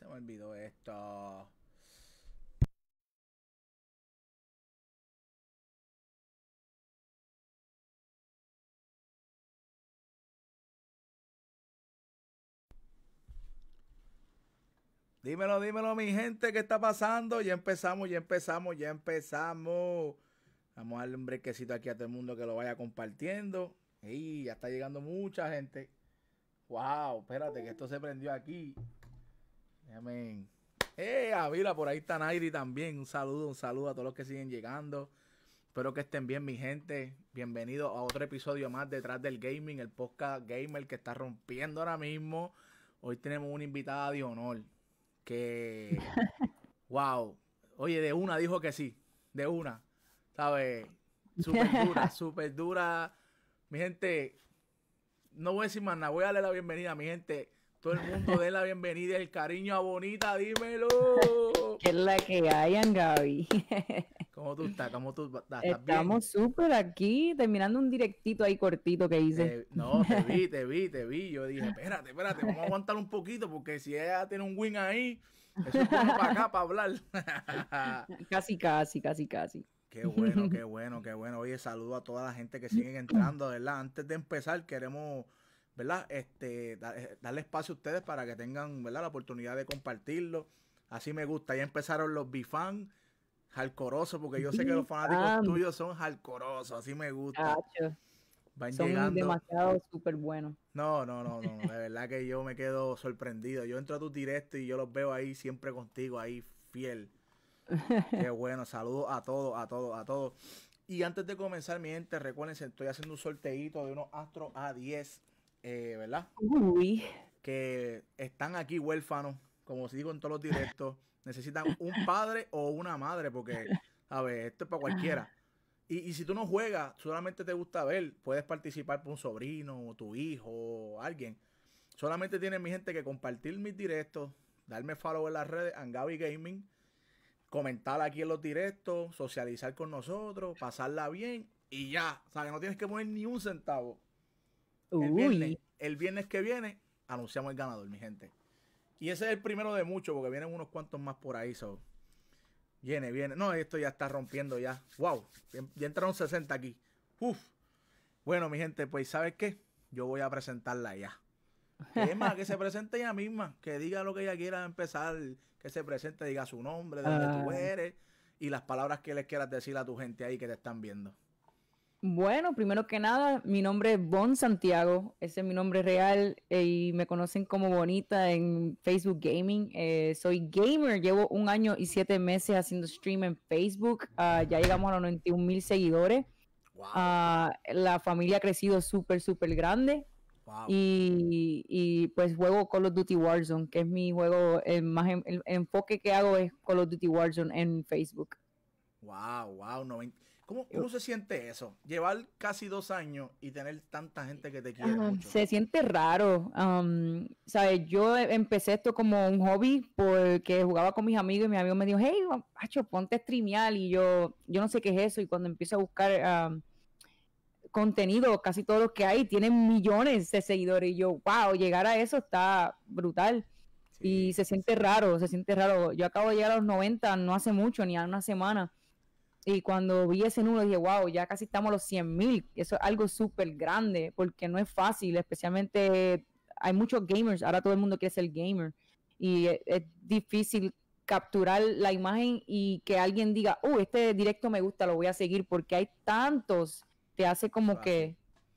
Se me olvidó esto. Dímelo, dímelo, mi gente, ¿qué está pasando? Ya empezamos, ya empezamos, ya empezamos. Vamos a darle un brequecito aquí a todo el mundo que lo vaya compartiendo. Y ya está llegando mucha gente. Wow, espérate, que esto se prendió aquí. Déjame. Mira, por ahí está Nairi también. Un saludo a todos los que siguen llegando. Espero que estén bien, mi gente. Bienvenidos a otro episodio más Detrás del Gaming, el podcast gamer que está rompiendo ahora mismo. Hoy tenemos una invitada de honor que, wow, oye, de una dijo que sí, de una, ¿sabes? Súper dura, súper dura. Mi gente, no voy a decir más nada, voy a darle la bienvenida, mi gente. Todo el mundo dé la bienvenida, el cariño a Bonita, dímelo. ¿Qué es la que hay, Gaby? ¿Cómo tú estás? ¿Cómo tú estás? ¿Estás bien? Estamos súper aquí, terminando un directito ahí cortito que hice. No, te vi. Yo dije, espérate, vamos a aguantar un poquito porque si ella tiene un win ahí, eso es bueno para acá, para hablar. Casi. Qué bueno, qué bueno, qué bueno. Oye, saludo a toda la gente que siguen entrando, ¿verdad? Antes de empezar, queremos, ¿verdad? Darle espacio a ustedes para que tengan, ¿verdad? La oportunidad de compartirlo. Así me gusta. Ya empezaron los bifan jalcorosos, porque yo sé que los fanáticos tuyos son jalcorosos. Así me gusta. Cacho, Van son llegando. demasiado súper buenos. No. De verdad que yo me quedo sorprendido. Yo entro a tu directo y yo los veo ahí siempre contigo, ahí fiel. Qué bueno, saludos a todos. Y antes de comenzar, mi gente, recuerden, estoy haciendo un sorteito de unos Astro A10, ¿verdad? Uy. Que están aquí huérfanos, como os digo en todos los directos. Necesitan un padre o una madre, porque, a ver, esto es para cualquiera. Y si tú no juegas, solamente te gusta ver, puedes participar por un sobrino, o tu hijo, o alguien. Solamente tienen, mi gente, que compartir mis directos, darme follow en las redes, Angabi Gaming, comentar aquí en los directos, socializar con nosotros, pasarla bien y ya. O sea, que no tienes que poner ni un centavo. Uy. El viernes que viene, anunciamos el ganador, mi gente. Y ese es el primero de muchos, porque vienen unos cuantos más por ahí. So. Viene. No, esto ya está rompiendo ya. Wow, ya entraron 60 aquí. Uf. Bueno, mi gente, pues ¿sabes qué? Yo voy a presentarla ya. Es más, que se presente ella misma, que diga lo que ella quiera empezar, que se presente, diga su nombre, de dónde tú eres y las palabras que les quieras decir a tu gente ahí que te están viendo. Bueno, primero que nada, mi nombre es Bon Santiago, ese es mi nombre real y me conocen como Bonita en Facebook Gaming. Soy gamer, llevo 1 año y 7 meses haciendo stream en Facebook, ya llegamos a los 91,000 seguidores. Wow. La familia ha crecido súper grande. Wow. Y pues juego Call of Duty Warzone, que es mi juego, el enfoque que hago es Call of Duty Warzone en Facebook. Wow. ¿Cómo se siente eso? Llevar casi 2 años y tener tanta gente que te quiere mucho. Se siente raro. ¿Sabes? Yo empecé esto como un hobby porque jugaba con mis amigos y mi amigo me dijo, hey, macho, ponte a streamear. Y yo no sé qué es eso. Y cuando empiezo a buscar contenido, casi todos los que hay tienen millones de seguidores. Y yo, wow, llegar a eso está brutal. Sí, y se siente raro. Yo acabo de llegar a los 90 no hace mucho, ni a una semana. Y cuando vi ese número dije, wow, ya casi estamos a los 100,000. Eso es algo súper grande porque no es fácil, especialmente hay muchos gamers, ahora todo el mundo quiere ser gamer. Y es difícil capturar la imagen y que alguien diga, este directo me gusta, lo voy a seguir, porque hay tantos, te hace como que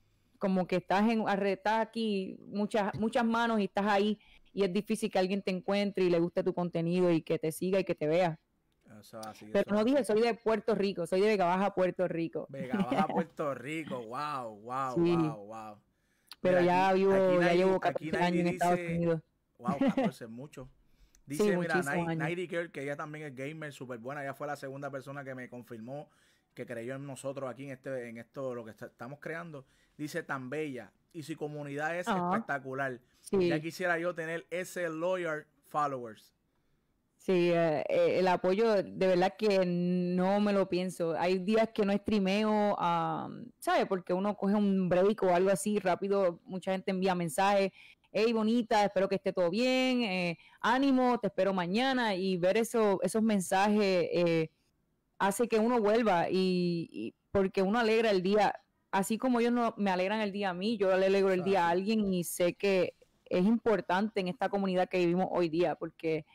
estás aquí muchas manos y estás ahí y es difícil que alguien te encuentre y le guste tu contenido y que te siga y que te vea. Pero no dije, soy de Puerto Rico, soy de Vega Baja, Puerto Rico. Vega Baja, Puerto Rico, wow. Pero mira, ya llevo 14 años en Estados Unidos. Wow, 14 es mucho. Dice, sí, mira, Nighty Girl, que ella también es gamer, súper buena. Ella fue la segunda persona que me confirmó que creyó en nosotros aquí en esto, lo que estamos creando. Dice, tan bella. Y su comunidad es espectacular. Sí. Ya quisiera yo tener ese loyal followers. Sí, el apoyo de verdad que no me lo pienso. Hay días que no streameo, ¿sabes? Porque uno coge un break o algo así, rápido mucha gente envía mensajes. hey, bonita, espero que esté todo bien, ánimo, te espero mañana, y ver esos mensajes hace que uno vuelva, y porque uno alegra el día, así como ellos no, me alegran el día a mí, yo le alegro el día a alguien, y sé que es importante en esta comunidad que vivimos hoy día, porque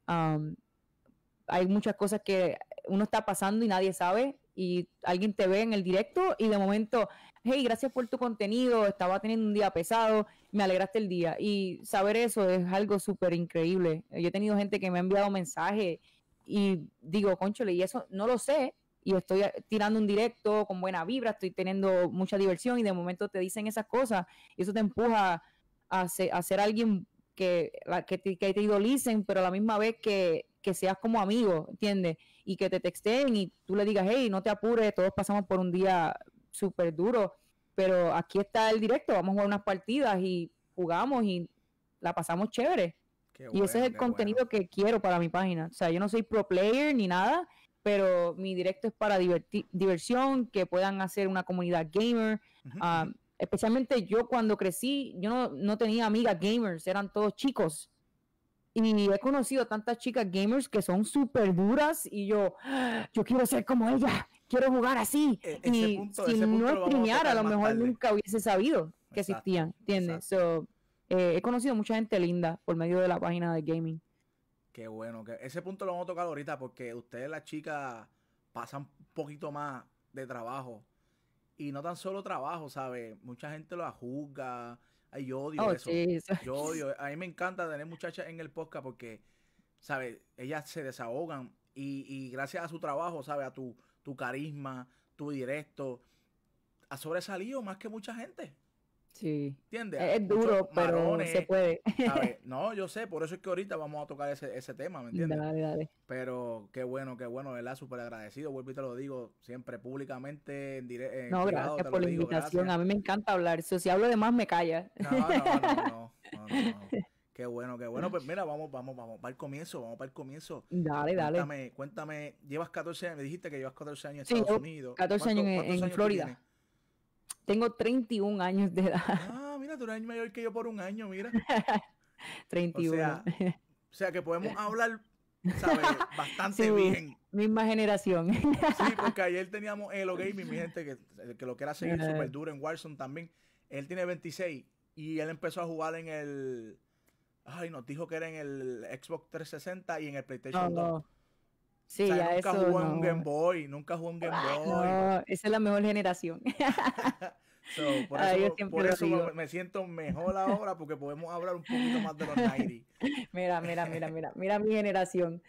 hay muchas cosas que uno está pasando y nadie sabe, y alguien te ve en el directo y de momento, hey, gracias por tu contenido, estaba teniendo un día pesado, me alegraste el día, y saber eso es algo súper increíble. Yo he tenido gente que me ha enviado mensajes y digo, cónchale, y eso no lo sé, y estoy tirando un directo con buena vibra, estoy teniendo mucha diversión, y de momento te dicen esas cosas, y eso te empuja a ser alguien que te idolicen, pero a la misma vez que seas como amigo, ¿entiendes? Y que te texten y tú le digas, hey, no te apures, todos pasamos por un día súper duro, pero aquí está el directo, vamos a jugar unas partidas y jugamos y la pasamos chévere. Y ese es el contenido que quiero para mi página. O sea, yo no soy pro player ni nada, pero mi directo es para diversión, que puedan hacer una comunidad gamer. Especialmente yo cuando crecí, yo no tenía amigas gamers, eran todos chicos. Y he conocido tantas chicas gamers que son súper duras, y yo quiero ser como ella, quiero jugar así. Y si no streameara, a lo mejor nunca hubiese sabido que existían, ¿entiendes? So, he conocido mucha gente linda por medio de la página de gaming. Qué bueno, que ese punto lo vamos a tocar ahorita, porque ustedes las chicas pasan un poquito más de trabajo. Y no tan solo trabajo, ¿sabes? Mucha gente lo juzga. Ay, yo odio eso. Sí, eso. Yo odio. A mí me encanta tener muchachas en el podcast porque, ¿sabes? Ellas se desahogan y gracias a su trabajo, ¿sabes? A tu carisma, tu directo, ha sobresalido más que mucha gente. Sí. ¿Entiendes? Es duro, pero se puede. ¿Sabes? No, yo sé, por eso es que ahorita vamos a tocar ese tema, ¿me entiendes? Dale. Pero qué bueno, ¿verdad? Súper agradecido, vuelvo y te lo digo siempre públicamente, en directo. No, gracias por la invitación, gracias. A mí me encanta hablar, si hablo de más me calla. No. Qué bueno. Pues mira, vamos para el comienzo, Dale. Cuéntame, llevas 14 años, me dijiste que llevas 14 años en Estados Unidos. 14 años en Florida. Tengo 31 años de edad. Ah, mira, tú eres mayor que yo por un año, mira. 31. O sea que podemos hablar, ¿sabes? Bastante bien. Misma generación. Sí, porque ayer teníamos Elo Gaming, mi gente, que lo quiera seguir súper duro en Warzone también. Él tiene 26 y él empezó a jugar en el... Ay, nos dijo que era en el Xbox 360 y en el PlayStation 2. Sí, o sea, ya nunca jugó en un Game Boy, No, esa es la mejor generación. por eso me siento mejor ahora, porque podemos hablar un poquito más de los 90. Mira mi generación.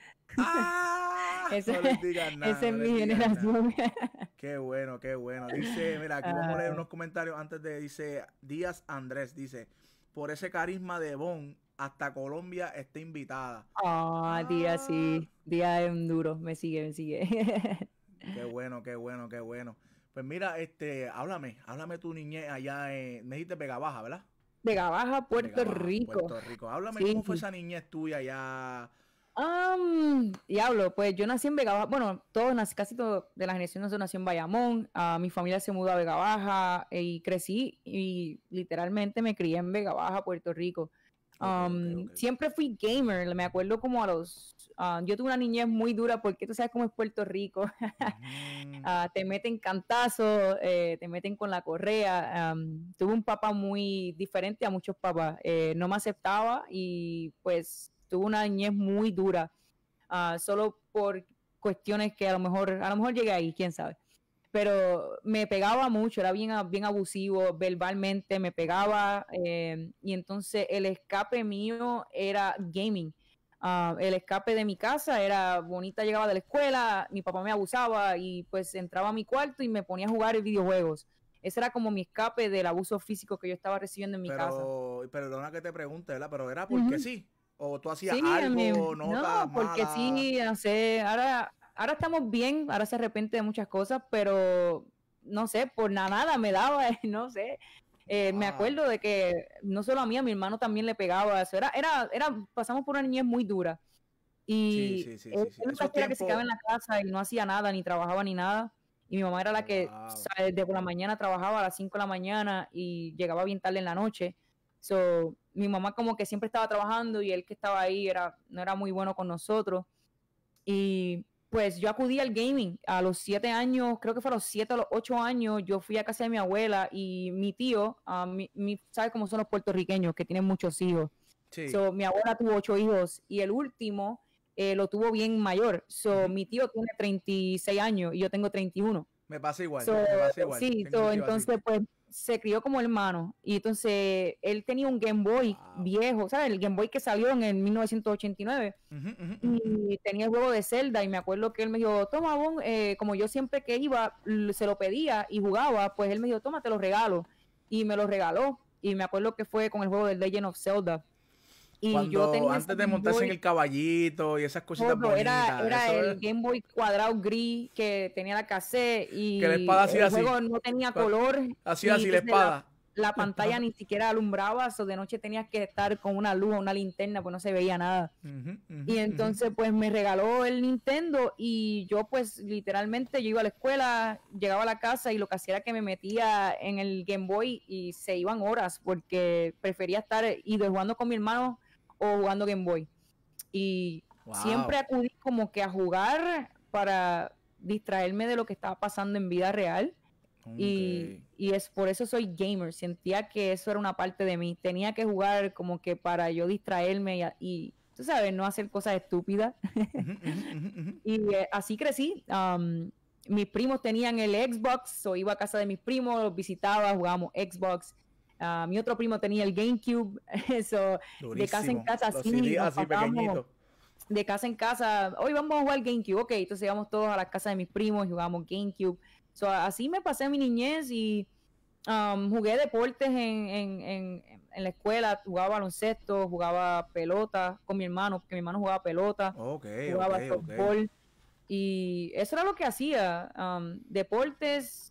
No les digas nada. Esa es mi generación. Qué bueno. Dice, mira, aquí vamos a leer unos comentarios dice Díaz Andrés, dice, por ese carisma de Bon, hasta Colombia está invitada. Díaz, sí. Díaz es un duro, me sigue. Qué bueno. Pues mira, háblame tu niñez allá me dijiste Vega Baja, ¿verdad? Vega Baja, Puerto Rico. Háblame cómo fue esa niñez tuya allá. Diablo, pues yo nací en Vega Baja. Bueno, casi todo de la generación nació en Bayamón. Mi familia se mudó a Vega Baja y crecí y literalmente me crié en Vega Baja, Puerto Rico. Okay. Siempre fui gamer, me acuerdo como yo tuve una niñez muy dura porque tú sabes cómo es Puerto Rico. Te meten cantazos, te meten con la correa. Tuve un papá muy diferente a muchos papás, no me aceptaba y pues tuve una niñez muy dura, solo por cuestiones que a lo mejor llegué ahí, quién sabe. Pero me pegaba mucho, era bien abusivo, verbalmente me pegaba, y entonces el escape mío era gaming. El escape de mi casa era, Bonita llegaba de la escuela, mi papá me abusaba y pues entraba a mi cuarto y me ponía a jugar videojuegos. Ese era como mi escape del abuso físico que yo estaba recibiendo en mi casa. Perdona que te pregunte, ¿verdad? Pero era porque sí, o tú hacías algo, no, porque malas. Sí, no sé, ahora estamos bien, ahora se arrepiente de muchas cosas, pero no sé, por nada me daba, no sé. Me acuerdo de que no solo a mí, a mi hermano también le pegaba. Eso pasamos por una niñez muy dura. Y él nunca quería que se quedaba en la casa y no hacía nada, ni trabajaba ni nada. Y mi mamá era la que desde por la mañana trabajaba a las 5 de la mañana y llegaba bien tarde en la noche. So, mi mamá como que siempre estaba trabajando y él que estaba ahí no era muy bueno con nosotros. Y pues yo acudí al gaming a los 7 años, creo que fue a los 7 o los 8 años, yo fui a casa de mi abuela y mi tío, ¿sabes cómo son los puertorriqueños que tienen muchos hijos? Sí. So, mi abuela tuvo 8 hijos y el último lo tuvo bien mayor. So, mi tío tiene 36 años y yo tengo 31. Me pasa igual, So, me pasa igual. sí, entonces pues se crió como hermano y entonces él tenía un Game Boy viejo, ¿sabes? El Game Boy que salió en el 1989 y tenía el juego de Zelda y me acuerdo que él me dijo, toma, Bon, como yo siempre que iba se lo pedía y jugaba, pues él me dijo, toma, te lo regalo y me lo regaló y me acuerdo que fue con el juego de Legend of Zelda. Y cuando yo tenía antes de montarse en el caballito y esas cositas bonitas. Era el Game Boy cuadrado gris que tenía la cassette y que la espada hacía el juego no tenía color. Hacía así la espada. La pantalla ni siquiera alumbraba, o de noche tenías que estar con una luz o una linterna, pues no se veía nada. Y entonces pues me regaló el Nintendo y yo pues literalmente yo iba a la escuela, llegaba a la casa y lo que hacía era que me metía en el Game Boy y se iban horas porque prefería estar either jugando con mi hermano o jugando Game Boy. Y siempre acudí como que a jugar para distraerme de lo que estaba pasando en vida real. Okay. Y es por eso soy gamer. Sentía que eso era una parte de mí. Tenía que jugar como que para yo distraerme y tú sabes, no hacer cosas estúpidas. Y así crecí. Mis primos tenían el Xbox, o iba a casa de mis primos, los visitaba, jugábamos Xbox. Mi otro primo tenía el GameCube. Eso, de casa en casa, así pequeñito. De casa en casa, hoy vamos a jugar GameCube. Ok, entonces íbamos todos a la casa de mis primos y jugábamos GameCube. So, así me pasé mi niñez y jugué deportes en la escuela, jugaba baloncesto, jugaba pelota con mi hermano, porque mi hermano jugaba pelota, jugaba softball, y eso era lo que hacía, deportes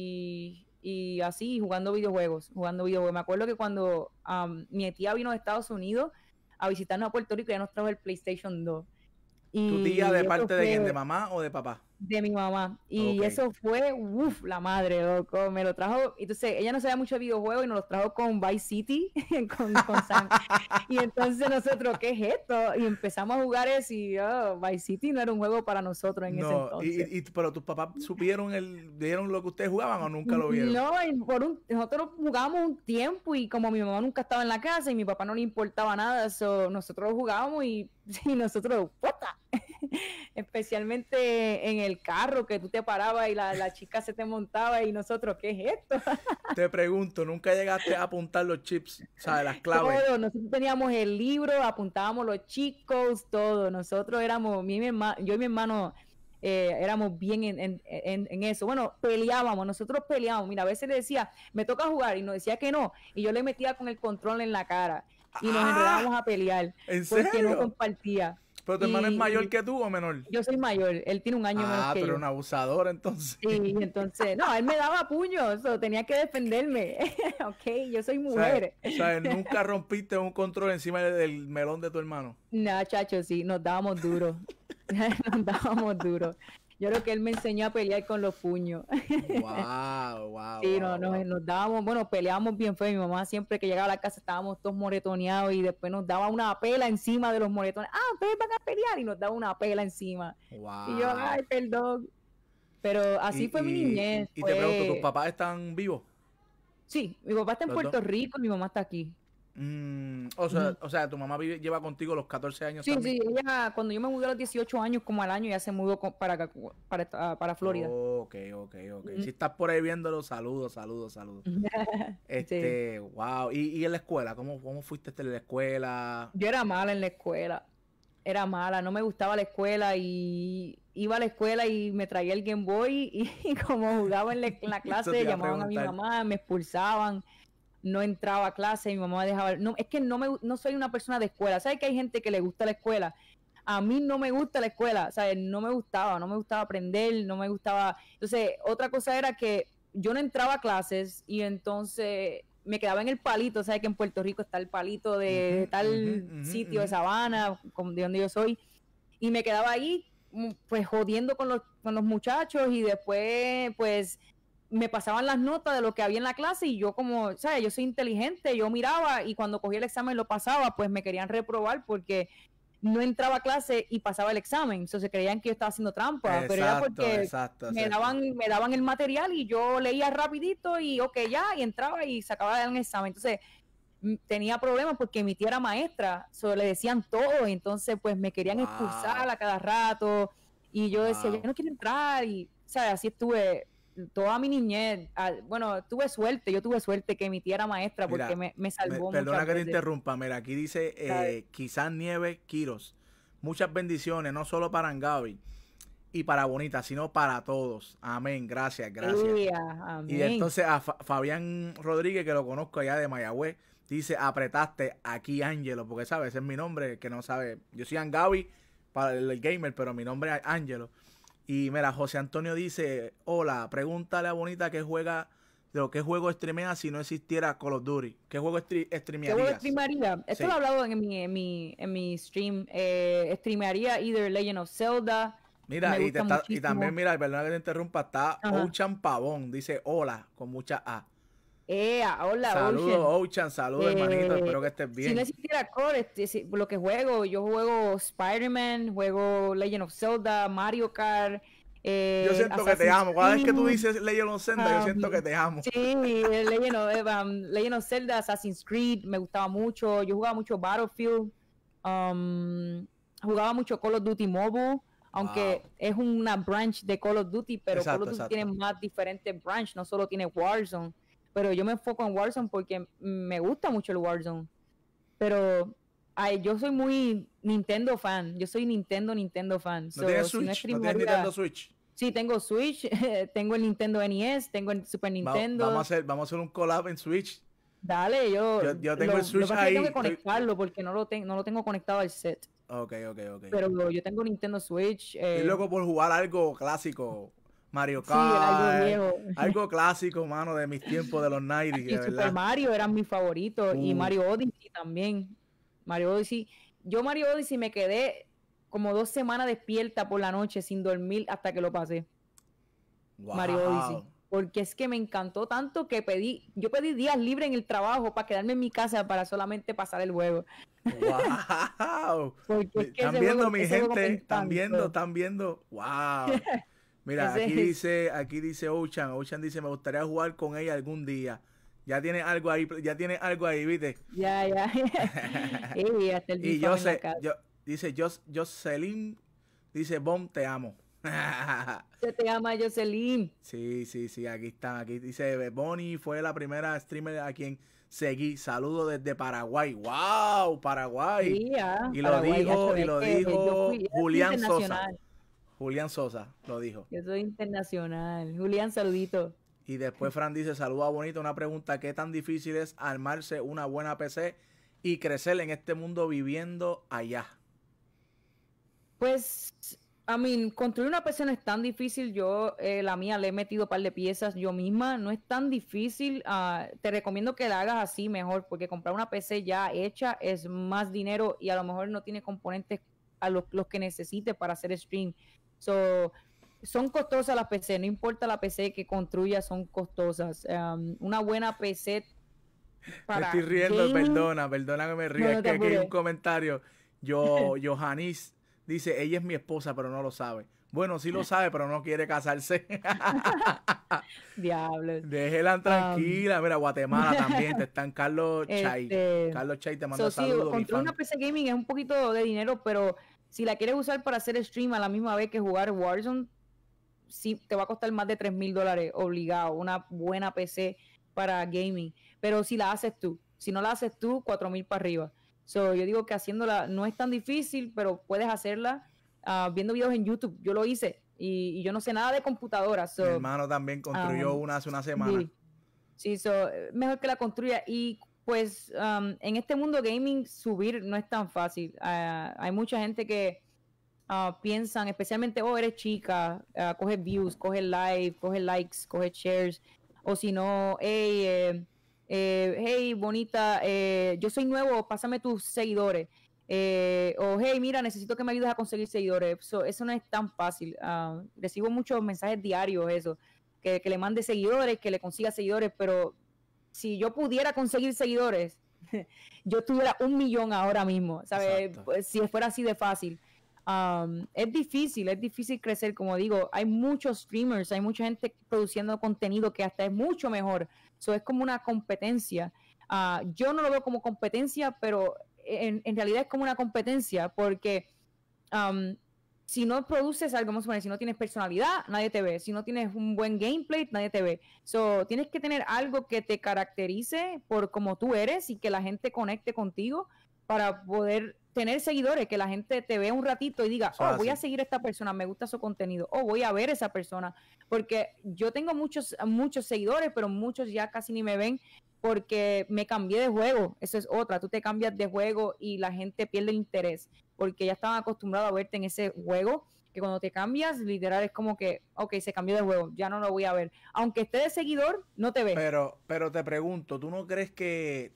y así, jugando videojuegos. Me acuerdo que cuando mi tía vino de Estados Unidos a visitarnos a Puerto Rico, ya nos trajo el PlayStation 2. Y ¿tu tía de parte de quién? ¿De mamá o de papá? De mi mamá. Y eso fue, la madre, loco. Me lo trajo, entonces ella no sabía mucho de videojuegos y nos los trajo con Vice City, con Sam. Y entonces nosotros, ¿qué es esto? Y empezamos a jugar eso y Vice City no era un juego para nosotros en ese entonces. Pero tus papás vieron lo que ustedes jugaban o nunca lo vieron? No, nosotros jugábamos un tiempo y como mi mamá nunca estaba en la casa y mi papá no le importaba nada, nosotros jugábamos y nosotros, ¡puta! Especialmente en el carro que tú te parabas y la chica se te montaba y nosotros, ¿qué es esto? Te pregunto, ¿nunca llegaste a apuntar los chips, sabes, las claves? Todo, nosotros teníamos el libro, apuntábamos los chicos, todo. Nosotros éramos, yo y mi hermano éramos bien en eso. Bueno, nosotros peleábamos. Mira, a veces le decía, me toca jugar y nos decía que no, y yo le metía con el control en la cara y nos enredábamos a pelear. ¿En serio? Porque no compartía. ¿Pero tu hermano es mayor que tú o menor? Yo soy mayor, él tiene un año menos que yo. Pero un abusador entonces. Sí, entonces, no, él me daba puños, tenía que defenderme. Ok, yo soy mujer. ¿Sabes? ¿Nunca rompiste un control encima del melón de tu hermano? No, chacho, sí, nos dábamos duro. Nos dábamos duro. Yo creo que él me enseñó a pelear con los puños. Wow. Sí, nos dábamos, bueno, peleábamos bien feo. Mi mamá siempre que llegaba a la casa estábamos todos moretoneados y después nos daba una pela encima de los moretones. Ustedes van a pelear y nos daba una pela encima. Wow. Y yo, ay, perdón. Pero así fue mi niñez. Y te pregunto, ¿tus papás están vivos? Sí, mi papá está en Puerto Rico y mi mamá está aquí. O sea, tu mamá lleva contigo los 14 años también. Sí, ella, cuando yo me mudé a los 18 años, como al año, ya se mudó para Florida. Ok. Si estás por ahí viéndolo, saludos. Sí. Wow. ¿Y en la escuela? ¿Cómo fuiste en la escuela? Yo era mala en la escuela. Era mala, no me gustaba la escuela y iba a la escuela y me traía el Game Boy y como jugaba en la clase, llamaban a mi mamá, me expulsaban. No entraba a clase, mi mamá me dejaba. No, es que no soy una persona de escuela. ¿Sabes que hay gente que le gusta la escuela? A mí no me gusta la escuela, ¿sabes? No me gustaba aprender, no me gustaba. Entonces, otra cosa era que yo no entraba a clases y entonces me quedaba en el palito. ¿Sabes que en Puerto Rico está el palito de tal sitio de Sabana, de donde yo soy? Y me quedaba ahí, pues, jodiendo con los muchachos y después, pues, me pasaban las notas de lo que había en la clase y yo como, ¿sabes? Yo soy inteligente, yo miraba y cuando cogía el examen lo pasaba, pues me querían reprobar porque no entraba a clase y pasaba el examen. Entonces creían que yo estaba haciendo trampa, pero era Exacto, porque exacto, me exacto. daban el material y yo leía rapidito y ok, ya, y entraba y sacaba el examen. Entonces tenía problemas porque mi tía era maestra, le decían todo, y entonces pues me querían expulsar Wow, a cada rato y yo decía, yo wow. no quiero entrar y, ¿sabes? Así estuve toda mi niñez. Bueno, yo tuve suerte que mi tía era maestra porque Mira, me salvó perdona muchas que te veces, interrumpa. Mira, aquí dice ¿sabes? quizás Nieve Quiros. Muchas bendiciones, no solo para Angabi y para Bonita, sino para todos. Amén, gracias, gracias. Y Amén. entonces a Fabián Rodríguez, que lo conozco allá de Mayagüez, dice, apretaste aquí Ángelo, porque sabes, ese es mi nombre, que no sabe. Yo soy Angabi para el gamer, pero mi nombre es Ángelo. Y mira, José Antonio dice, hola, pregúntale a Bonita qué juega, de lo que juego streamea si no existiera Call of Duty. ¿Qué juego ¿Qué juego streamearías? streamearía? Esto lo he Sí. hablado en mi stream. Streamearía either Legend of Zelda, Mira, me gusta y también, muchísimo. mira, perdona que te interrumpa, está Ajá. Ochan Pavón, dice hola, con mucha A. Hola, Saludos, Ocean. Ochan, saludos, hermanito, Eh, espero que estés si no bien. existiera Core, lo que juego, yo juego Spider-Man, juego Legend of Zelda, Mario Kart, Yo siento que te Assassin's amo. Cada vez que tú Creed, dices Legend of Zelda, yo siento que te amo. sí, Legend of Zelda, Assassin's Creed, me gustaba mucho. Yo jugaba mucho Battlefield, um, jugaba mucho Call of Duty Mobile, Wow. aunque es una branch de Call of Duty, pero Call Exacto, of Duty tiene exacto. más diferentes branch, no solo tiene Warzone. Pero yo me enfoco en Warzone porque me gusta mucho el Warzone. Pero yo soy muy Nintendo fan. Yo soy Nintendo fan. ¿No tienes So, si no Switch? ¿No tienes Nintendo streamearía, Switch? sí, tengo Switch, tengo el Nintendo NES, tengo el Super Nintendo. Vamos a hacer un collab en Switch. Dale, Yo tengo el lo que Switch pasa es que tengo ahí. que conectarlo porque no lo tengo conectado al set. Ok, ok, ok. Pero yo tengo Nintendo Switch. Estoy loco por jugar algo clásico. Mario Sí, algo Kart. viejo. Algo clásico, mano, de mis tiempos de los 90, de Y Super verdad. Mario eran mis favoritos. Y Uh, Mario Odyssey también. Mario Odyssey. Yo Mario Odyssey me quedé como 2 semanas despierta por la noche sin dormir hasta que lo pasé. Mario Odyssey. wow. Porque es que me encantó tanto que yo pedí días libres en el trabajo para quedarme en mi casa para solamente pasar el juego. Wow. Porque es que Están viendo mi ese juego me gente, encantó. están viendo. Wow. Mira, Ese es, aquí dice Ochan. Ochan dice, me gustaría jugar con ella algún día. Ya tiene algo ahí, ¿viste? ya, ya. Y hasta el Y bifam en la casa. dice Jocelyn, dice, Bom, te amo. Se te llama Jocelyn. Sí, sí, sí, aquí están. Aquí dice, Bonnie fue la primera streamer a quien seguí. Saludo desde Paraguay. ¡Wow! Paraguay. Sí, Paraguay, ya Y sabes lo que dijo yo soy Julián Sosa. internacional. Julián Sosa lo dijo. Yo soy internacional. Julián, saludito. Y después Fran dice, saluda bonito, una pregunta, ¿qué tan difícil es armarse una buena PC y crecer en este mundo viviendo allá? Pues, construir una PC no es tan difícil. Yo, la mía, le he metido un par de piezas yo misma. No es tan difícil. Te recomiendo que la hagas así mejor, porque comprar una PC ya hecha es más dinero y a lo mejor no tiene componentes a los que necesites para hacer stream. So, son costosas las PC, no importa la PC que construyas, son costosas. Una buena PC Me estoy para riendo, gaming, perdona que me no, ría. Es no te que aquí hay un apures. comentario. Johannis dice, ella es mi esposa, pero no lo sabe. Bueno, sí lo sabe, pero no quiere casarse. Diablos. Déjela Um, tranquila. Mira, Guatemala también. Te están Carlos Chay. este, Carlos Chay te manda sí, saludos, mi construir fan. una PC gaming es un poquito de dinero, pero si la quieres usar para hacer stream a la misma vez que jugar Warzone, sí te va a costar más de $3,000 obligado, una buena PC para gaming. Pero si la haces tú, si no la haces tú, 4,000 para arriba. Yo digo que haciéndola no es tan difícil, pero puedes hacerla viendo videos en YouTube. Yo lo hice y yo no sé nada de computadora. Mi hermano también construyó Um, una hace una semana. sí, sí, mejor que la construya. Y pues en este mundo gaming subir no es tan fácil. Hay mucha gente que piensan, especialmente, oh, eres chica, coge views, coge live, coge likes, coge shares, o si no, hey, bonita, yo soy nuevo, pásame tus seguidores, o hey, mira, necesito que me ayudes a conseguir seguidores. Eso no es tan fácil. Recibo muchos mensajes diarios, eso, que le mande seguidores, que le consiga seguidores, pero si yo pudiera conseguir seguidores, yo tuviera 1 millón ahora mismo, ¿sabes? Pues, si fuera así de fácil. Es difícil crecer, como digo, hay muchos streamers, hay mucha gente produciendo contenido que hasta es mucho mejor, so, es como una competencia. Yo no lo veo como competencia, pero en realidad es como una competencia, porque si no produces algo, vamos a poner, si no tienes personalidad, nadie te ve. Si no tienes un buen gameplay, nadie te ve. So, tienes que tener algo que te caracterice por como tú eres y que la gente conecte contigo para poder tener seguidores, que la gente te vea un ratito y diga, oh, voy a seguir a esta persona, me gusta su contenido, o voy a ver a esa persona, porque yo tengo muchos seguidores, pero muchos ya casi ni me ven porque me cambié de juego. Eso es otra, tú te cambias de juego y la gente pierde el interés, porque ya estaban acostumbrados a verte en ese juego, que cuando te cambias, literal es como que, ok, se cambió de juego, ya no lo voy a ver. Aunque esté de seguidor, no te ve. Pero te pregunto, ¿tú no crees que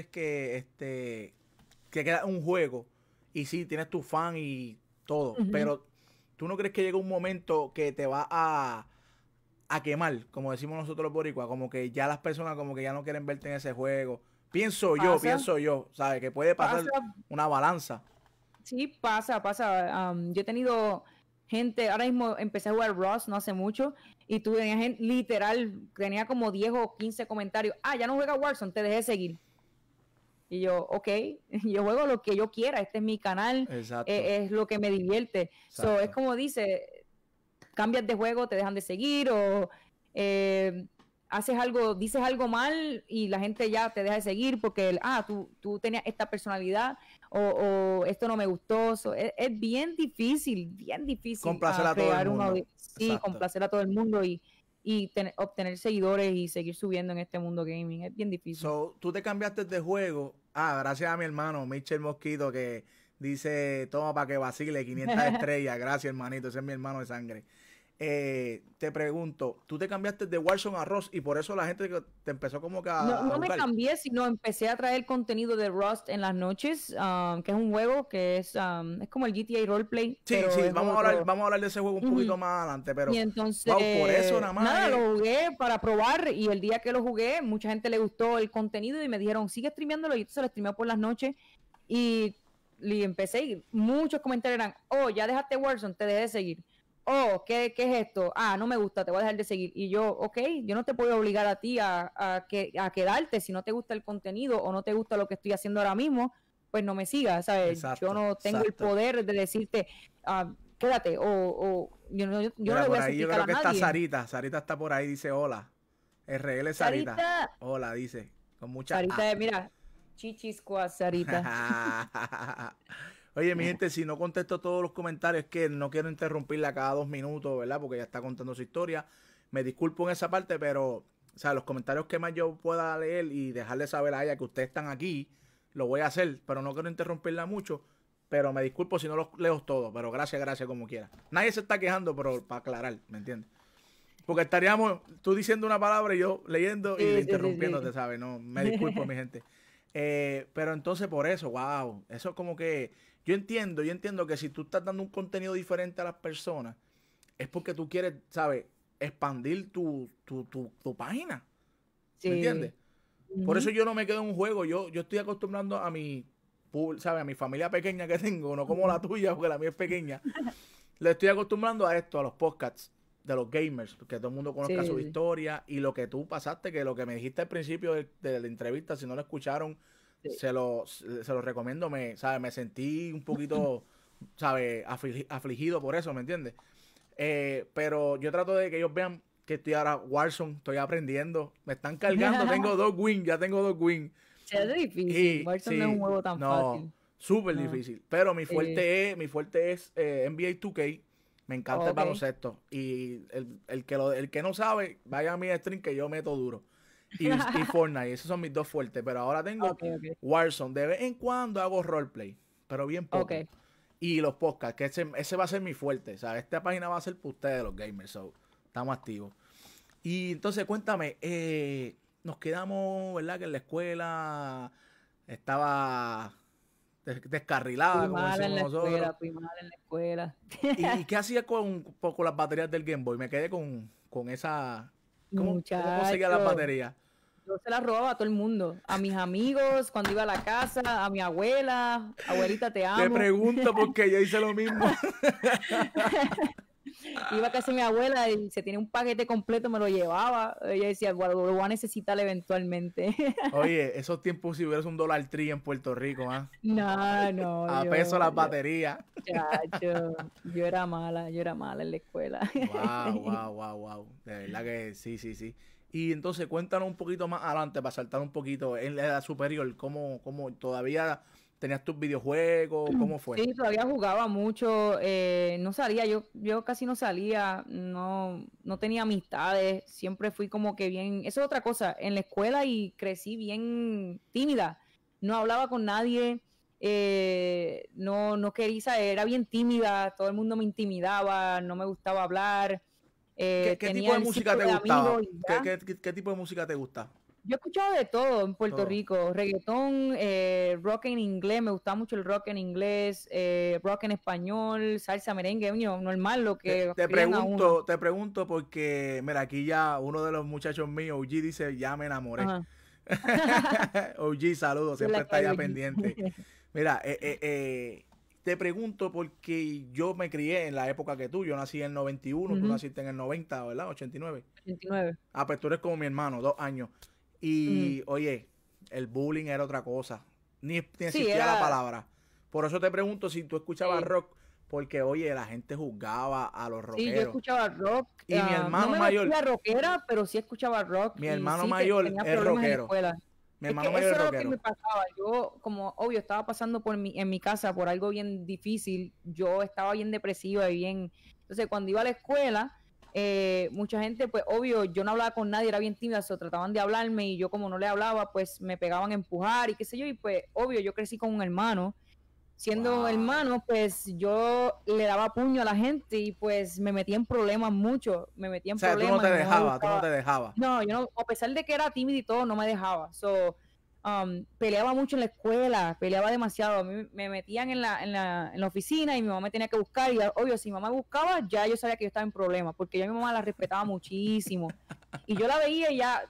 que queda un juego y sí, tienes tu fan y todo, pero ¿tú no crees que llega un momento que te va a quemar, como decimos nosotros los boricuas, como que ya las personas como que ya no quieren verte en ese juego? Pienso yo, ¿sabes? Que puede pasar una balanza. Sí, pasa. Yo he tenido gente, ahora mismo empecé a jugar Rust no hace mucho, y tuve gente, literal, tenía como 10 o 15 comentarios, ya no juega Warzone, te dejé seguir. Y yo, ok, yo juego lo que yo quiera, este es mi canal, es lo que me divierte. So, es como dice, cambias de juego, te dejan de seguir, o haces algo, dices algo mal y la gente ya te deja de seguir porque tú tenías esta personalidad, o esto no me gustó. So, es bien difícil complacer a todo el mundo. Sí, complacer a todo el mundo y obtener seguidores y seguir subiendo en este mundo gaming. Es bien difícil. So, tú te cambiaste de juego. Gracias a mi hermano Michel Mosquito, que dice, toma para que vacile, 500 estrellas. Gracias, hermanito, ese es mi hermano de sangre. Te pregunto, tú te cambiaste de Warzone a Rust y por eso la gente te empezó como que no me cambié, sino empecé a traer contenido de Rust en las noches, que es un juego que es como el GTA Roleplay. Sí, vamos a hablar de ese juego un poquito más adelante, pero y entonces, por eso nada más. Lo jugué para probar, y el día que lo jugué, mucha gente le gustó el contenido y me dijeron, sigue streameándolo, y entonces lo streameé por las noches y empecé, y muchos comentarios eran, ya dejaste Warzone, te dejé de seguir. ¿Qué es esto? No me gusta, te voy a dejar de seguir. Y yo, ok, yo no te puedo obligar a ti a quedarte. Si no te gusta el contenido o no te gusta lo que estoy haciendo ahora mismo, pues no me sigas, ¿sabes? Yo no tengo el poder de decirte, quédate, o yo no le voy a yo creo que está Sarita está por ahí, dice hola. RL Sarita. Hola, dice, con mucha Sarita, mira, chichiscuas, Sarita. Oye, mi gente, si no contesto todos los comentarios, es que no quiero interrumpirla cada 2 minutos, ¿verdad? Porque ella está contando su historia. Me disculpo en esa parte, pero, o sea, los comentarios que más yo pueda leer y dejarle saber a ella que ustedes están aquí, lo voy a hacer, pero no quiero interrumpirla mucho. Pero me disculpo si no los leo todos, pero gracias como quiera. Nadie se está quejando, pero para aclarar, ¿me entiendes? Porque estaríamos tú diciendo una palabra y yo leyendo y interrumpiéndote, ¿sabes? No, me disculpo, mi gente. Pero entonces por eso, wow, eso es como que yo entiendo que si tú estás dando un contenido diferente a las personas, es porque tú quieres, ¿sabes? Expandir tu página. ¿Me entiendes? Por eso yo no me quedo en un juego. Yo estoy acostumbrando a mi, ¿sabes? A mi familia pequeña que tengo, no como la tuya, porque la mía es pequeña. Le estoy acostumbrando a esto, a los podcasts de los gamers, que todo el mundo conozca su historia y lo que tú pasaste, que lo que me dijiste al principio de la entrevista, si no lo escucharon, se lo recomiendo. Me sentí un poquito, ¿sabes? Afligido por eso, ¿me entiendes? Pero yo trato de que ellos vean que estoy ahora Warzone, estoy aprendiendo, me están cargando, tengo 2 wins, ya tengo 2 wins. Es difícil, Warzone no es un juego tan fácil. Súper difícil, pero mi fuerte es NBA 2K. Me encanta el baloncesto. Y el que no sabe, vaya a mi stream que yo meto duro. Y Fortnite, esos son mis 2 fuertes. Pero ahora tengo Warzone. De vez en cuando hago roleplay, pero bien poco. Y los podcasts, que ese va a ser mi fuerte. O sea, esta página va a ser para ustedes, los gamers. So, estamos activos. Y entonces, cuéntame, nos quedamos, ¿verdad? Que en la escuela estaba descarrilada, como decimos nosotros. Fui mal en la escuela. ¿Y qué hacía con las baterías del Game Boy? Me quedé con esa ¿Cómo conseguía las Muchacho, baterías? yo se las robaba a todo el mundo, a mis amigos, cuando iba a la casa, a mi abuela, abuelita, te Te amo. pregunto porque yo hice lo mismo. Iba a casa de mi abuela y se tiene un paquete completo, me lo llevaba. Ella decía, bueno, lo voy a necesitar eventualmente. Oye, esos tiempos si hubieras un dólar tri en Puerto Rico, ¿ah? No, no, A peso las baterías. chacho, yo era mala en la escuela. Wow, wow, wow, wow. De verdad que sí, sí, sí. Y entonces cuéntanos un poquito más adelante para saltar un poquito en la edad superior, ¿cómo todavía tenías tus videojuegos? ¿Cómo fue? Sí, todavía jugaba mucho, no salía, yo casi no salía, no tenía amistades, siempre fui como que bien, eso es otra cosa, en la escuela y crecí bien tímida, no hablaba con nadie, no quería, era bien tímida, todo el mundo me intimidaba, no me gustaba hablar, ¿Qué tipo tenía de el música te círculo de gustaba? amigos y ¿Qué, ya. qué, qué, qué tipo de música te gusta? Yo he escuchado de todo en Puerto Todo. Rico, reggaetón, rock en inglés, me gusta mucho el rock en inglés, rock en español, salsa, merengue, normal lo Te, que te crían a uno. pregunto, te pregunto porque, mira, aquí ya uno de los muchachos míos, OG, dice, ya me enamoré. Ajá. OG, saludos, Esa es la siempre que está hay ya allí. pendiente. Mira, te pregunto porque yo me crié en la época que tú, yo nací en el 91, tú Ujú, naciste en el 90, ¿verdad? 89. 89. Ah, pues tú eres como mi hermano, 2 años. Ujú. Y, oye, el bullying era otra cosa. Ni Sí, existía la era, palabra. Por eso te pregunto si tú escuchabas sí, rock, porque, oye, la gente juzgaba a los sí, yo rockeros. escuchaba rock, Y no me mayor, vestía rockera, pero sí escuchaba rock mi y hermano sí mayor tenía es problemas en la rockero. escuela. Mi Es hermano que mayor eso es era lo que me rockero. pasaba. Yo, como obvio, estaba pasando en mi casa por algo bien difícil. Yo estaba bien depresiva y bien. Entonces, cuando iba a la escuela, mucha gente, pues obvio, yo no hablaba con nadie, era bien tímida, se trataban de hablarme y yo, como no le hablaba, pues me pegaban a empujar y qué sé yo. Y pues, obvio, yo crecí con un hermano. Siendo Wow. hermano, pues yo le daba puño a la gente y pues me metía en problemas mucho. Me metía O en sea, problemas y no me tú no gustaba. te dejabas. No, yo no, a pesar de que era tímido y todo, no me dejaba. So, peleaba mucho en la escuela, peleaba demasiado. A mí me metían en la oficina y mi mamá me tenía que buscar. Y obvio, si mi mamá me buscaba, ya yo sabía que yo estaba en problemas, porque yo a mi mamá la respetaba muchísimo. Y yo la veía y ya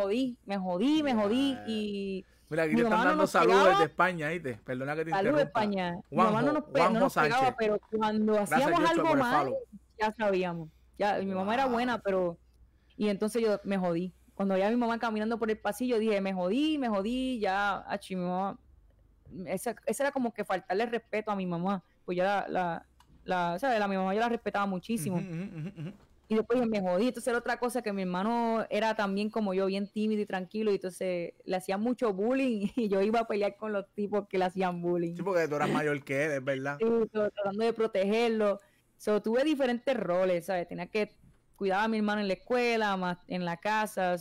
me jodí. Ya. Y Mira, aquí te mi están mamá no dando nos saludos desde pegaba. España, ¿viste? Perdona que te Salud, interrumpa. España. Mi mamá Juanjo, no Juanjo nos pegaba, Sánchez. pero cuando Gracias, hacíamos Joshua, algo por el mal, follow. ya sabíamos. Ya, mi mamá era Wow. buena, pero y entonces yo me jodí. Cuando veía a mi mamá caminando por el pasillo, dije, me jodí, ya, achi, mi mamá. Esa era como que faltarle respeto a mi mamá. Pues ya ¿sabes? Mi mamá yo la respetaba Ujú, muchísimo. ujú, ujú, ujú. Y después dije, me jodí. Entonces era otra cosa que mi hermano era también como yo, bien tímido y tranquilo. Y entonces le hacían mucho bullying y yo iba a pelear con los tipos que le hacían Sí, bullying. porque tú eras mayor que él, es verdad. Sí, tratando de protegerlo. So, tuve diferentes roles, ¿sabes? Tenía que cuidar a mi hermano en la escuela, más en la casa,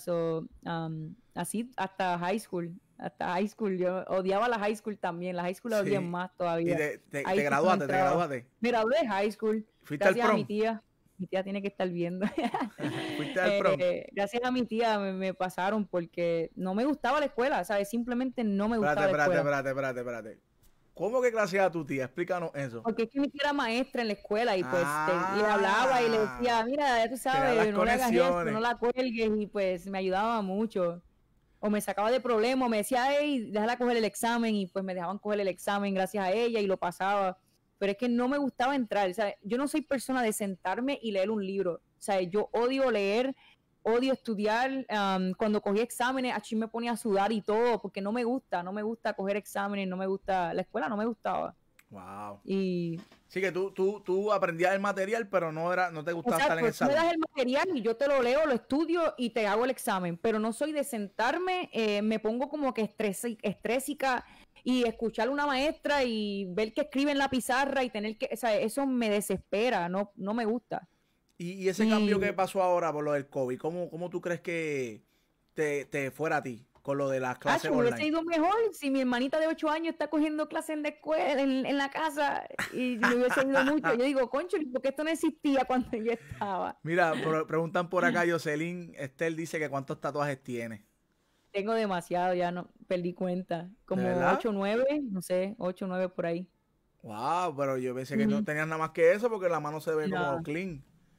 así hasta high school. Hasta high school, yo odiaba la high school también, la high school la odié Sí. más Y todavía. te Ahí sí que no graduaste, te entraba. graduaste. Me gradué de high school, Fuiste al gracias a prom. mi tía tiene que estar viendo. Fuiste al prom. Gracias a mi tía me pasaron porque no me gustaba la escuela, ¿sabes? Simplemente no me Espérate, gustaba la espérate, escuela. espérate, espérate, espérate. ¿Cómo que clase a tu tía? Explícanos eso. Porque es que mi tía era maestra en la escuela y pues le hablaba y le decía, Ah, mira, ya tú tenía las sabes, no le hagas esto, no conexiones. la cuelgues y pues me ayudaba mucho. O me sacaba de problemas, me decía, hey, déjala coger el examen y pues me dejaban coger el examen gracias a ella y lo pasaba. Pero es que no me gustaba entrar, o sea, yo no soy persona de sentarme y leer un libro. O sea, yo odio leer, odio estudiar. Cuando cogí exámenes, aquí me ponía a sudar y todo, porque no me gusta coger exámenes, no me gusta, la escuela no me gustaba. Wow. Y Sí que tú aprendías el material, pero no te gustaba estar en exacto, el tú me das salón. el material y yo te lo leo, lo estudio y te hago el examen, pero no soy de sentarme, me pongo como que estrésica y escuchar a una maestra y ver que escribe en la pizarra y tener que, o sea, eso me desespera, no me gusta. Y ese cambio que Y pasó ahora por lo del COVID, ¿cómo tú crees que te fuera a ti con lo de las clases me hubiese online? ido mejor si mi hermanita de 8 años está cogiendo clases en la escuela, en la casa, y le hubiese ido mucho. Yo digo, concho, porque esto no existía cuando yo estaba. Mira, preguntan por acá, Jocelyn Estel dice que cuántos tatuajes tiene. Tengo demasiado, ya no perdí cuenta. ¿De Como verdad? 8 o 9, no sé, 8 o 9 por ahí. Wow, pero yo pensé que no Ujú. tenías nada más que eso porque la mano se ve como No, clean.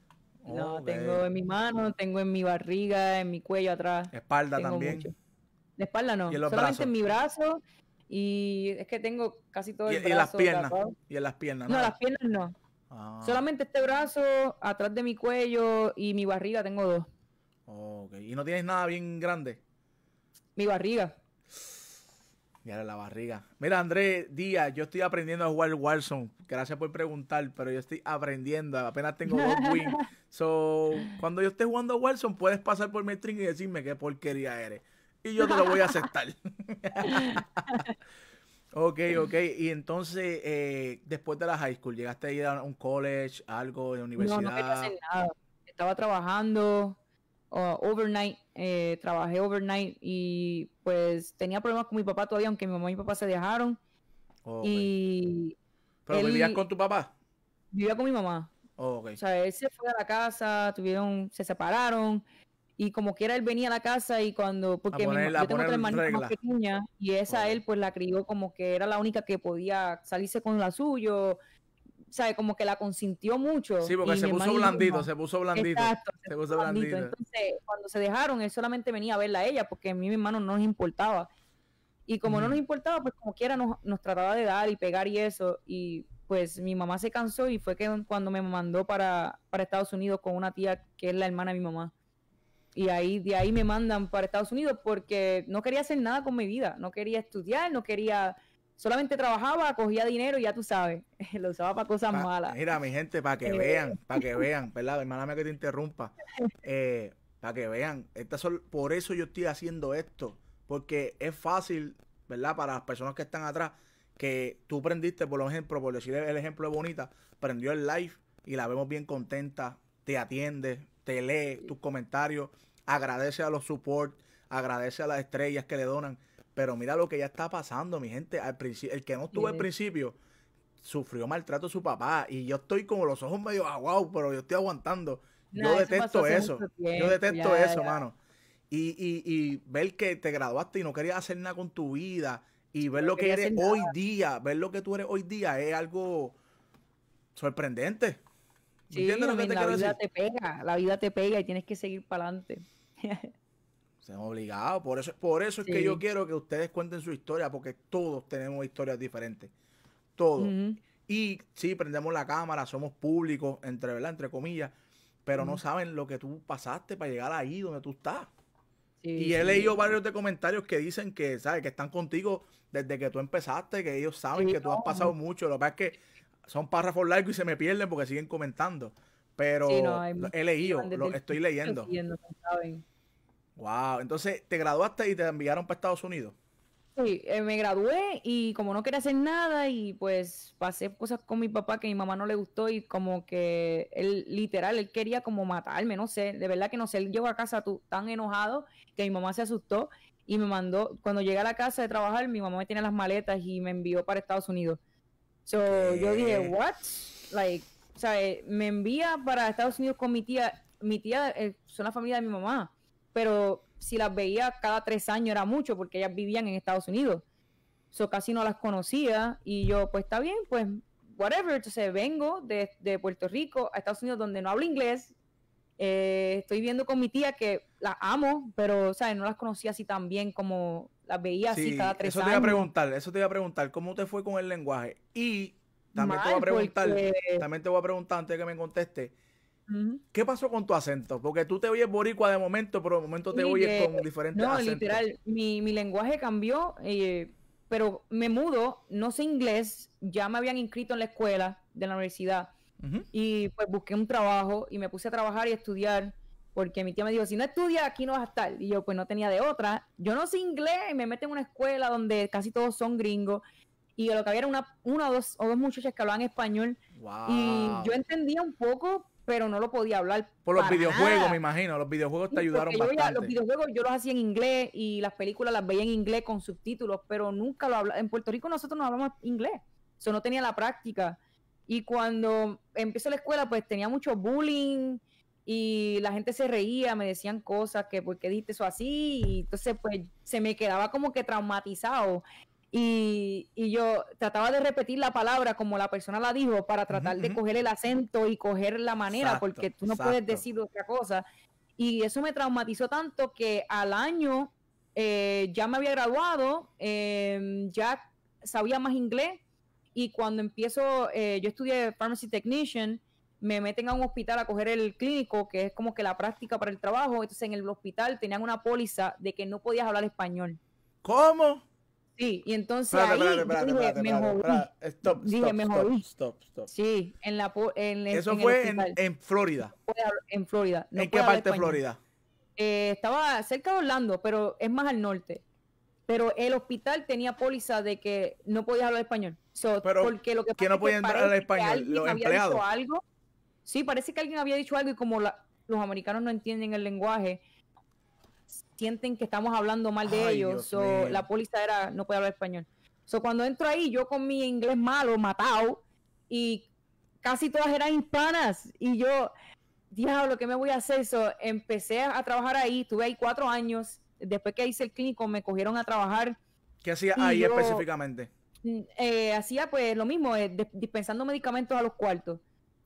No, Ok. tengo en mi mano, tengo en mi barriga, en mi cuello atrás. Espalda Tengo también. mucho. De espalda Y en no, los solamente brazos. en mi brazo y es que tengo casi todo el Y en las brazo piernas. tatuado. Y en las piernas, No, las nada. piernas no. Ah, Solamente este brazo, atrás de mi cuello y mi barriga tengo dos. ok. Y no tienes nada bien grande. Mi barriga. Ya la barriga. Mira, Andrés Díaz, yo estoy aprendiendo a jugar Warzone. Gracias por preguntar, pero yo estoy aprendiendo. Apenas tengo 2 wins. So, cuando yo esté jugando Warzone, puedes pasar por mi stream y decirme qué porquería eres. Y yo te lo voy a aceptar. Ok, ok. Y entonces, después de la high school, ¿llegaste a ir a un college, algo, de No, no quería hacer universidad? nada. Estaba trabajando overnight, trabajé overnight y pues tenía problemas con mi papá todavía, aunque mi mamá y mi papá se dejaron. Ok. Y ¿Pero vivías él con tu papá? vivía con mi mamá. Ok. O sea, él se fue a la casa, se separaron y como quiera él venía a la casa y cuando, A porque poner, a yo tengo poner otra hermanita más reglas. pequeña y esa Ok. él pues la crió como que era la única que podía salirse con la suyo, ¿sabe? Como que la consintió Sí, mucho porque y se mi hermano puso y yo blandito, no. se puso blandito. Exacto, se Se puso puso blandito. blandito. Entonces, cuando se dejaron, él solamente venía a verla a ella porque a mí y mi hermano no nos importaba. Y como no nos Ujú. importaba, pues como quiera nos trataba de dar y pegar y eso. Y pues mi mamá se cansó y fue que cuando me mandó para Estados Unidos con una tía que es la hermana de mi mamá. Y ahí, de ahí me mandan para Estados Unidos porque no quería hacer nada con mi vida. No quería estudiar, no quería... Solamente trabajaba, cogía dinero y ya tú sabes, lo usaba para cosas malas. Mira, mi gente, para que vean, ¿verdad? Hermana mía que te interrumpa. Para que vean, por eso yo estoy haciendo esto. Porque es fácil, ¿verdad? Para las personas que están atrás, que tú prendiste, por ejemplo, por decir el ejemplo de Bonita, prendió el live y la vemos bien contenta, te atiende, te lee tus comentarios, agradece a los support, agradece a las estrellas que le donan. Pero mira lo que ya está pasando, mi gente. El que no estuvo al Sí. principio sufrió maltrato de su papá y yo estoy como los ojos medio aguados, pero yo estoy aguantando. Yo Nada, eso pasó detesto hace eso. mucho Yo tiempo, detesto ya, eso, ya. mano. Y ver que te graduaste y no querías hacer nada con tu vida y ver No lo que quería eres hacer nada. hoy día, ver lo que tú eres hoy día es algo sorprendente. ¿Me Sí, entiendes I lo que mean, te la quiero vida decir? te pega, la vida te pega y tienes que seguir para adelante. Se han obligado. Por eso es que yo Sí. quiero que ustedes cuenten su historia, porque todos tenemos historias diferentes. Todos. Ujú, Y sí, prendemos la cámara, somos públicos, ¿verdad? Entre comillas, pero no ujú. saben lo que tú pasaste para llegar ahí donde tú estás. Sí, Y he leído sí. varios de comentarios que dicen que, ¿sabes? Que están contigo desde que tú empezaste, que ellos saben Sí, que tú has no, pasado mucho. Lo que pasa es que son párrafos largos y se me pierden porque siguen comentando. sí, no, Pero hay muchos he que leído, llevan desde lo el estoy principio leyendo. siguiendo, ¿saben? Wow. Entonces, te graduaste y te enviaron para Estados Unidos. Sí, me gradué y como no quería hacer nada y pues pasé cosas con mi papá que a mi mamá no le gustó y como que él literal, él quería como matarme, no sé, de verdad que no sé, él llegó a casa tan enojado que mi mamá se asustó y me mandó, cuando llegué a la casa de trabajar, mi mamá me tiene las maletas y me envió para Estados Unidos. So, yo dije, ¿Qué? what? Like, o sea, me envía para Estados Unidos con mi tía son la familia de mi mamá, pero si las veía cada 3 años era mucho porque ellas vivían en Estados Unidos. So, casi no las conocía y yo, pues está bien, pues whatever. Entonces vengo de Puerto Rico a Estados Unidos donde no hablo inglés. Estoy viendo con mi tía que las amo, pero ¿sabes? No las conocía así tan bien como las veía así cada Sí, 3 años. eso te iba a preguntar, ¿cómo te fue con el lenguaje? Y también te voy a Mal, preguntar, porque antes de que me conteste, uh, ¿qué pasó con tu acento? Porque tú te oyes boricua de momento, pero de momento te sí, oyes con diferentes no, acentos. literal, mi lenguaje cambió, pero me mudo, no sé inglés, ya me habían inscrito en la escuela de la universidad Ujú. y pues busqué un trabajo y me puse a trabajar y a estudiar porque mi tía me dijo, si no estudias aquí no vas a estar. Y yo pues no tenía de otra. Yo no sé inglés y me meten en una escuela donde casi todos son gringos y lo que había era una o dos muchachas que hablaban español y yo Wow. entendía un poco, pero no lo podía hablar Por los para videojuegos, me nada. imagino. Los videojuegos te Sí, ayudaron porque yo ya los bastante. videojuegos yo los hacía en inglés y las películas las veía en inglés con subtítulos, pero nunca lo hablaba. En Puerto Rico nosotros no hablamos inglés, eso no tenía la práctica. Y cuando empezó la escuela, pues tenía mucho bullying y la gente se reía, me decían cosas que por qué dijiste eso así, y entonces pues se me quedaba como que traumatizado. y yo trataba de repetir la palabra como la persona la dijo para tratar de coger el acento y coger la manera, Exacto, porque tú no puedes decir otra cosa. Y eso me traumatizó tanto que al año ya me había graduado, ya sabía más inglés, y cuando empiezo, yo estudié Pharmacy Technician, me meten a un hospital a coger el clínico, que es como que la práctica para el trabajo. Entonces en el hospital tenían una póliza de que no podías hablar español. ¿Cómo? Sí, y entonces espérate, me jodí. Stop. Sí, Eso en el fue hospital. en Florida. En Florida. No. ¿En qué parte de Florida? Estaba cerca de Orlando, pero es más al norte. Pero el hospital tenía póliza de que no podías hablar español. Pero, porque lo que ¿quién no podía hablar español? ¿Los empleados? Algo. Sí, parece que alguien había dicho algo, y como los americanos no entienden el lenguaje, sienten que estamos hablando mal de ellos. La póliza era no puede hablar español. Cuando entro ahí, yo con mi inglés malo, matado, y casi todas eran hispanas, y yo, diablo, ¿qué me voy a hacer? Empecé a trabajar ahí, estuve ahí 4 años. Después que hice el clínico, me cogieron a trabajar. ¿Qué hacía ahí específicamente? Hacía pues lo mismo, dispensando medicamentos a los cuartos.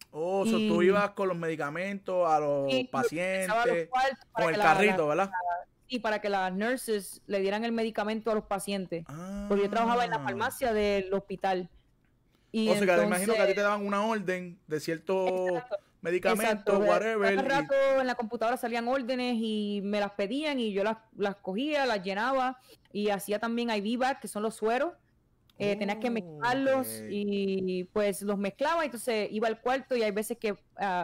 Tú ibas con los medicamentos a los pacientes, con el carrito, ¿verdad? Sí, para que las nurses le dieran el medicamento a los pacientes. Porque yo trabajaba en la farmacia del hospital. O sea, que me imagino que a ti te daban una orden de ciertos medicamentos, whatever. Cada rato en la computadora salían órdenes y me las pedían, y yo las cogía, las llenaba, y hacía también IV-Bac, que son los sueros. Tenías que mezclarlos, y pues los mezclaba, entonces iba al cuarto, y hay veces que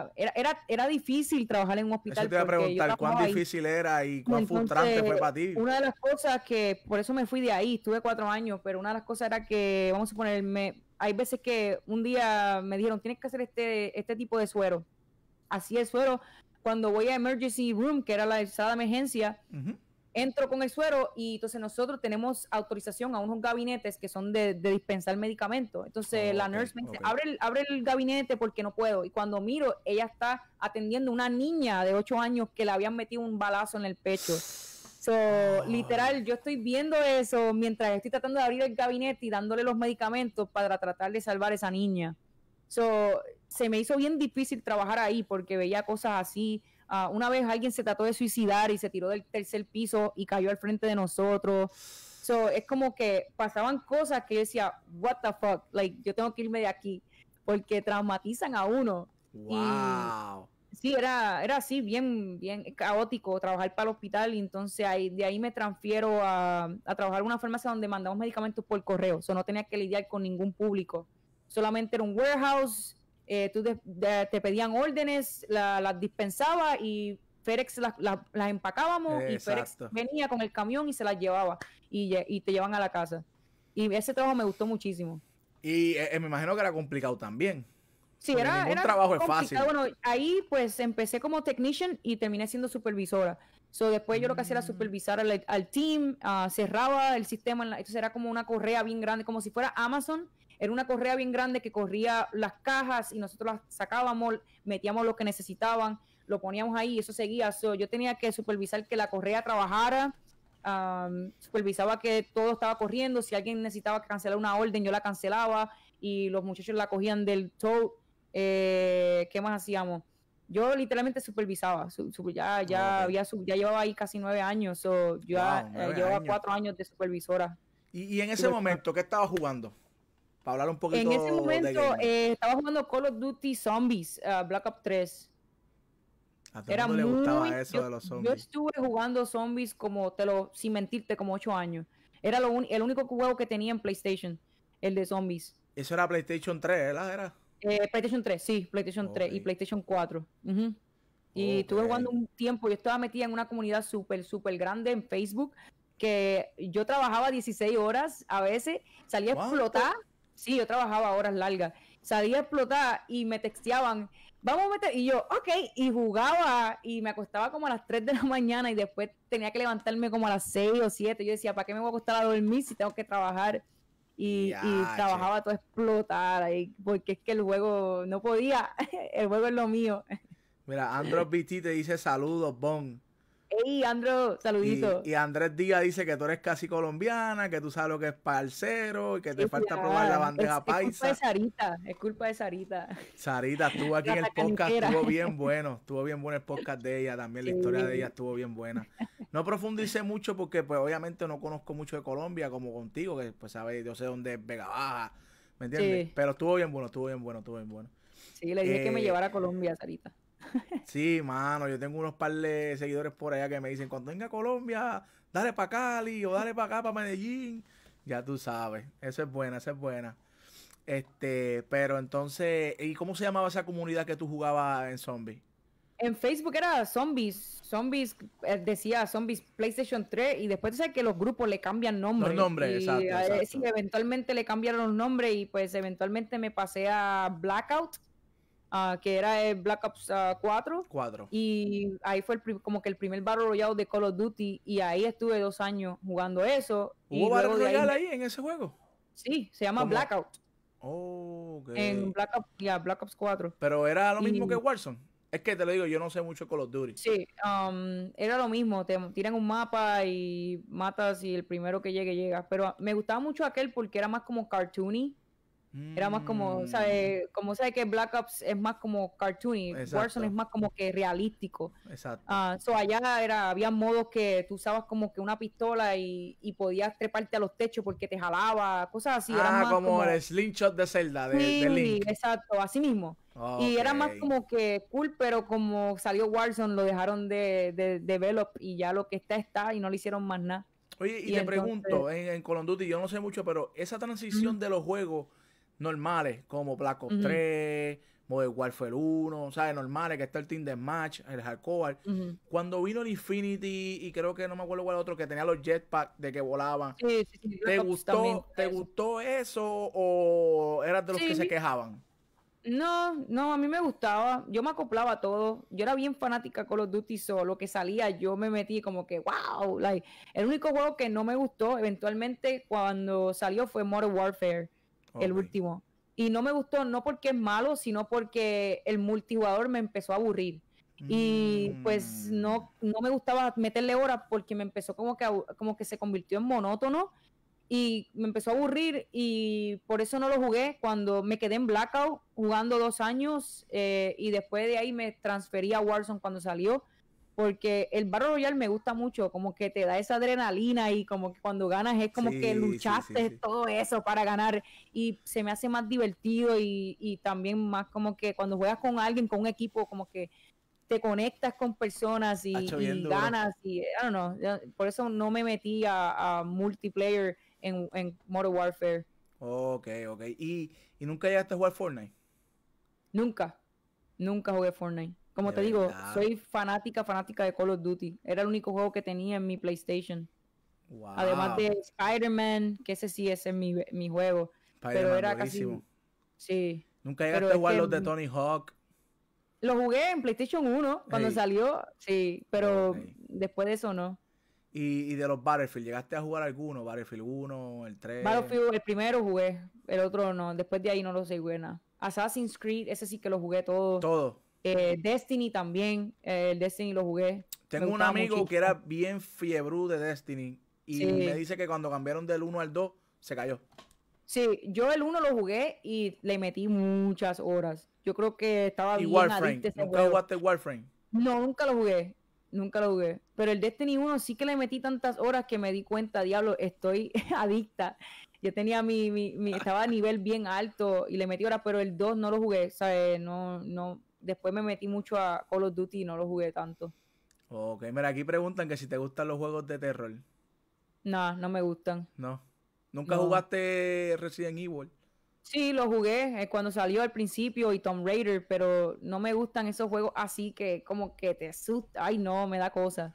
era difícil trabajar en un hospital. Eso te iba a preguntar, ¿cuán difícil era y cuán frustrante fue para ti? Una de las cosas que, por eso me fui de ahí, estuve 4 años, pero una de las cosas era que, vamos a ponerme, hay veces que un día me dijeron, tienes que hacer este tipo de suero. Así el suero, cuando voy a emergency room, que era la sala de emergencia, entro con el suero, y entonces nosotros tenemos autorización a unos gabinetes que son de dispensar medicamentos. Entonces la nurse me dice, abre el gabinete porque no puedo. Y cuando miro, ella está atendiendo a una niña de 8 años que le habían metido un balazo en el pecho. Literal, yo estoy viendo eso mientras estoy tratando de abrir el gabinete y dándole los medicamentos para tratar de salvar a esa niña. Se me hizo bien difícil trabajar ahí porque veía cosas así. Una vez alguien se trató de suicidar y se tiró del 3er piso y cayó al frente de nosotros. Es como que pasaban cosas que yo decía, what the fuck, like, yo tengo que irme de aquí, porque traumatizan a uno. Wow. Sí, era así, bien caótico trabajar para el hospital, y entonces de ahí me transfiero a trabajar en una farmacia donde mandamos medicamentos por correo. No tenía que lidiar con ningún público, solamente era un warehouse. Te pedían órdenes, las dispensaba, y FedEx las empacábamos. Exacto. Y FedEx venía con el camión y se las llevaba, y te llevan a la casa. Y ese trabajo me gustó muchísimo. Y me imagino que era complicado también. Sí, era trabajo es fácil. Bueno, ahí pues empecé como technician y terminé siendo supervisora. Después yo lo que hacía era supervisar al team, cerraba el sistema, entonces era como una correa bien grande, como si fuera Amazon. Era una correa bien grande que corría las cajas, y nosotros las sacábamos, metíamos lo que necesitaban, lo poníamos ahí, y eso seguía. Yo tenía que supervisar que la correa trabajara, supervisaba que todo estaba corriendo. Si alguien necesitaba cancelar una orden, yo la cancelaba, y los muchachos la cogían del tote. ¿Qué más hacíamos? Yo literalmente supervisaba. Ya llevaba ahí casi 9 años. Llevaba 4 años de supervisora. ¿Y en ese momento qué estaba jugando? Para hablar un poquito. En ese momento estaba jugando Call of Duty Zombies, Black Ops 3. A todo el mundo le gustaba eso de los zombies. Yo estuve jugando zombies sin mentirte, como 8 años. Era el único juego que tenía en PlayStation, el de zombies. Eso era PlayStation 3, ¿verdad? PlayStation 3, sí, PlayStation 3 y PlayStation 4. Y estuve jugando un tiempo. Yo estaba metida en una comunidad súper grande en Facebook, que yo trabajaba 16 horas a veces, salía a explotar. Sí, yo trabajaba horas largas. Salía a explotar y me texteaban, vamos a meter, y yo, ok, y jugaba, y me acostaba como a las 3 de la mañana, y después tenía que levantarme como a las 6 o 7. Yo decía, ¿para qué me voy a acostar a dormir si tengo que trabajar? Y trabajaba todo a explotar, porque es que el juego no podía. El juego es lo mío. Mira, Andros BT te dice saludos, Bon. Hey, Andro, saludito. Y Andrés Díaz dice que tú eres casi colombiana, que tú sabes lo que es parcero y que te Sí, falta probar la bandeja es culpa de paisa. Sarita, es culpa de Sarita. Sarita estuvo aquí La en el podcast, tacañitera. estuvo bien bueno el podcast de ella, también la historia de ella Sí. estuvo bien buena. No profundicé mucho porque pues obviamente no conozco mucho de Colombia como contigo, que pues sabes, yo sé dónde es Vega Baja, ¿me entiendes? Sí, Pero estuvo bien bueno, estuvo bien bueno, estuvo bien bueno. sí, le dije que me Eh, llevara a Colombia, Sarita. sí, mano, yo tengo unos par de seguidores por allá que me dicen, cuando venga a Colombia, dale para Cali o dale para acá, para Medellín. Ya tú sabes, eso es buena, esa es buena. Pero entonces, ¿y cómo se llamaba esa comunidad que tú jugabas en Zombie? En Facebook era Zombies, decía Zombies PlayStation 3 y después tú sabes que los grupos le cambian Los nombre nombres, y exacto, sí, exacto. eventualmente le cambiaron los nombres y pues eventualmente me pasé a Blackout, que era el Black Ops 4 Cuatro. y ahí fue como que el primer Battle Royale de Call of Duty y ahí estuve 2 años jugando eso ¿Hubo y Battle luego de ahí, Royale ahí en ese juego? sí, se llama Como, Blackout oh, ok. en Black Ops 4. Pero era lo mismo que Y Warzone. Es que te lo digo, yo no sé mucho de Call of Duty. sí, era lo mismo, te tiran un mapa y matas y el primero que llegue llega, pero me gustaba mucho aquel porque era más como cartoony, era más como, Mm, ¿sabes? Como sabes que Black Ops es más como cartoony, Warzone es exacto, más como que realístico. exacto. Allá había modos que tú usabas como que una pistola y podías treparte a los techos porque te jalaba, cosas así, eran Ah, más como el como slingshot de Zelda, de sí, Link. exacto, así mismo. Y Ok. era más como que cool, pero como salió Warzone, lo dejaron de develop y ya lo que está y no le hicieron más nada. Oye, y Y te entonces, pregunto, en Call of Duty yo no sé mucho, pero esa ujú, transición de los juegos normales, como Black Ops ujú, 3, Modern Warfare 1, ¿sabes? Normales, que está el Team Deathmatch, el Hardcore. ujú. Cuando vino el Infinity, y creo que no me acuerdo cuál otro, que tenía los jetpacks de que volaban, Sí, sí, sí, Black Ops también te tiene eso. gustó eso o eras de los que se Sí, quejaban? no, no, a mí me gustaba, yo me acoplaba a todo, yo era bien fanática de Call of Duty, so lo que salía yo me metí como que wow, like, el único juego que no me gustó eventualmente cuando salió fue Modern Warfare, el Ok. último, y no me gustó no porque es malo, sino porque el multijugador me empezó a aburrir. Y pues Mm, no me gustaba meterle horas porque me empezó como que se convirtió en monótono y me empezó a aburrir y por eso no lo jugué cuando me quedé en Blackout jugando 2 años y después de ahí me transferí a Warzone cuando salió porque el Battle Royale me gusta mucho, como que te da esa adrenalina y como que cuando ganas es como que sí, sí, sí, luchaste sí. todo eso para ganar y se me hace más divertido y también más como que cuando juegas con alguien, con un equipo, como que te conectas con personas Ha hecho bien y duro. ganas y I don't know, por eso no me metí a multiplayer en Modern Warfare. Ok, ok. Y nunca llegaste a jugar Fortnite? Nunca, nunca jugué Fortnite. Como De te digo, verdad. soy fanática de Call of Duty. Era el único juego que tenía en mi PlayStation. Además de Wow. Spider-Man, que ese sí ese es mi juego. Pero Spider-Man, era durísimo. casi, sí. Nunca Pero llegaste a es jugar que los de Tony Hawk. lo jugué en PlayStation 1 cuando Hey, salió, sí. ok. Pero después de eso no. Y de los Battlefield, ¿llegaste a jugar alguno? Battlefield 1, el 3. Battlefield, el primero jugué, el otro no. Después de ahí no lo sé, buena. Assassin's Creed, ese sí que lo jugué todo. Todo. Destiny también, el Destiny lo jugué. Me Tengo un gustaba amigo que era muchísimo. bien fiebrú de Destiny. Y me Sí, dice que cuando cambiaron del 1 al 2, se cayó. sí, yo el uno lo jugué y le metí muchas horas. Yo creo que estaba Y bien Warframe. adicto a ese ¿Nunca juego. jugaste Warframe? No, nunca lo jugué. Nunca lo jugué. Pero el Destiny 1 sí que le metí tantas horas que me di cuenta, diablo, estoy adicta. Yo tenía estaba a nivel bien alto y le metí horas, pero el 2 no lo jugué, ¿sabes? No, no. Después me metí mucho a Call of Duty y no lo jugué tanto. Ok, mira, aquí preguntan que si te gustan los juegos de terror. No, no me gustan. No. ¿Nunca No. jugaste Resident Evil? Sí, lo jugué cuando salió al principio y Tomb Raider, pero no me gustan esos juegos así que como que te asusta. Ay, no, me da cosa.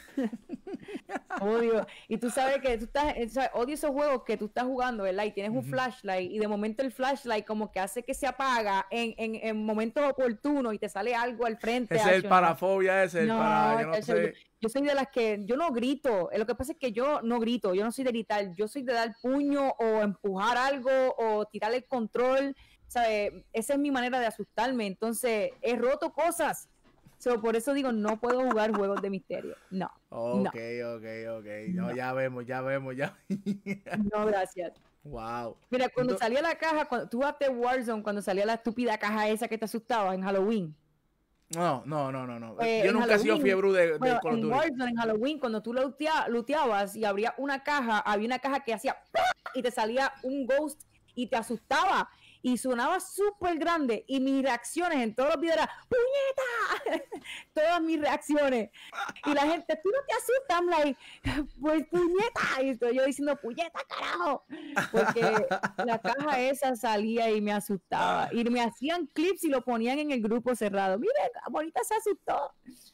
Odio. Y tú sabes que tú estás, odio esos juegos que tú estás jugando, ¿verdad? Y tienes un Ujú. flashlight y de momento el flashlight como que hace que se apaga en momentos oportunos y te sale algo al frente, Ese es el Acho, no. parafobia, ese es el para, No, yo no chacho, yo, sé. yo soy de las que, yo no grito, lo que pasa es que yo no grito, yo no soy de gritar, yo soy de dar puño o empujar algo o tirar el control, ¿sabes? Esa es mi manera de asustarme, entonces he roto cosas, So, por eso digo, no puedo jugar juegos de misterio. No. Ok. No, ya vemos. No, gracias. Wow. Mira, cuando salía la caja, tú jugaste Warzone, cuando salía la estúpida caja esa que te asustaba en Halloween. No. Yo nunca he sido fiebre de bueno, Call of Duty. En Warzone, en Halloween, cuando tú looteabas y había una caja que hacía y te salía un ghost y te asustaba y sonaba súper grande y mis reacciones en todos los videos eran ¡puñeta! Todas mis reacciones y la gente, tú no te asustas, I'm like, pues puñeta, y estoy yo diciendo puñeta carajo, porque la caja esa salía y me asustaba y me hacían clips y lo ponían en el grupo cerrado, miren, bonita se asustó.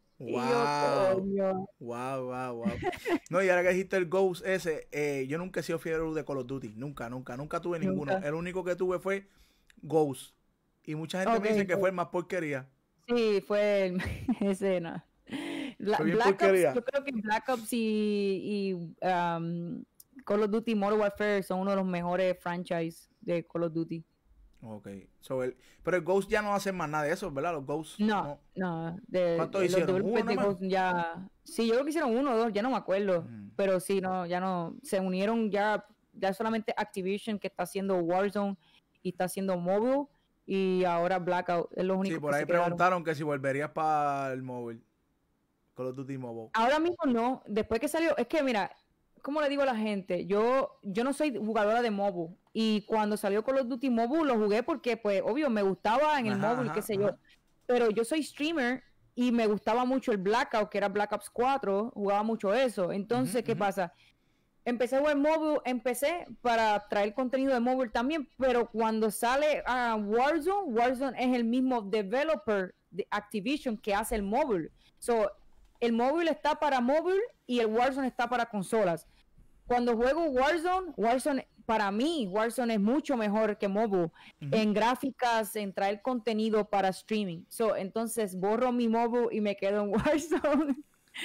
Wow. No, y ahora que dijiste el Ghost ese, yo nunca he sido fiebre de Call of Duty. Nunca tuve ninguno. El único que tuve fue Ghost. Y mucha gente me dice que fue el más porquería. Sí, fue ese, no. Black Ops, yo creo que Black Ops y Call of Duty Modern Warfare son uno de los mejores franchise de Call of Duty. Ok. Pero el Ghost ya no hace más nada de eso, ¿verdad? Los Ghosts. No. ¿Cuántos hicieron? ¿Uno más? Sí, yo creo que hicieron 1 o 2, ya no me acuerdo. Pero sí, ya no. Se unieron ya solamente Activision, que está haciendo Warzone y está haciendo Mobile. Y ahora Blackout es lo único. Sí, por ahí preguntaron que si volverías para el móvil. Call of Duty Mobile. Ahora mismo no. Después que salió, es que mira, ¿cómo le digo a la gente? Yo no soy jugadora de mobile. Y cuando salió Call of Duty Mobile lo jugué porque, pues, obvio, me gustaba en el mobile, qué sé yo. Pero yo soy streamer y me gustaba mucho el Blackout, que era Black Ops 4. Jugaba mucho eso. Entonces, ¿qué pasa? Empecé a jugar mobile, para traer contenido de mobile también. Pero cuando sale Warzone es el mismo developer de Activision que hace el mobile. So, el móvil está para móvil y el Warzone está para consolas. Cuando juego Warzone para mí, Warzone es mucho mejor que mobile en gráficas, en traer contenido para streaming. Entonces borro mi mobile y me quedo en Warzone.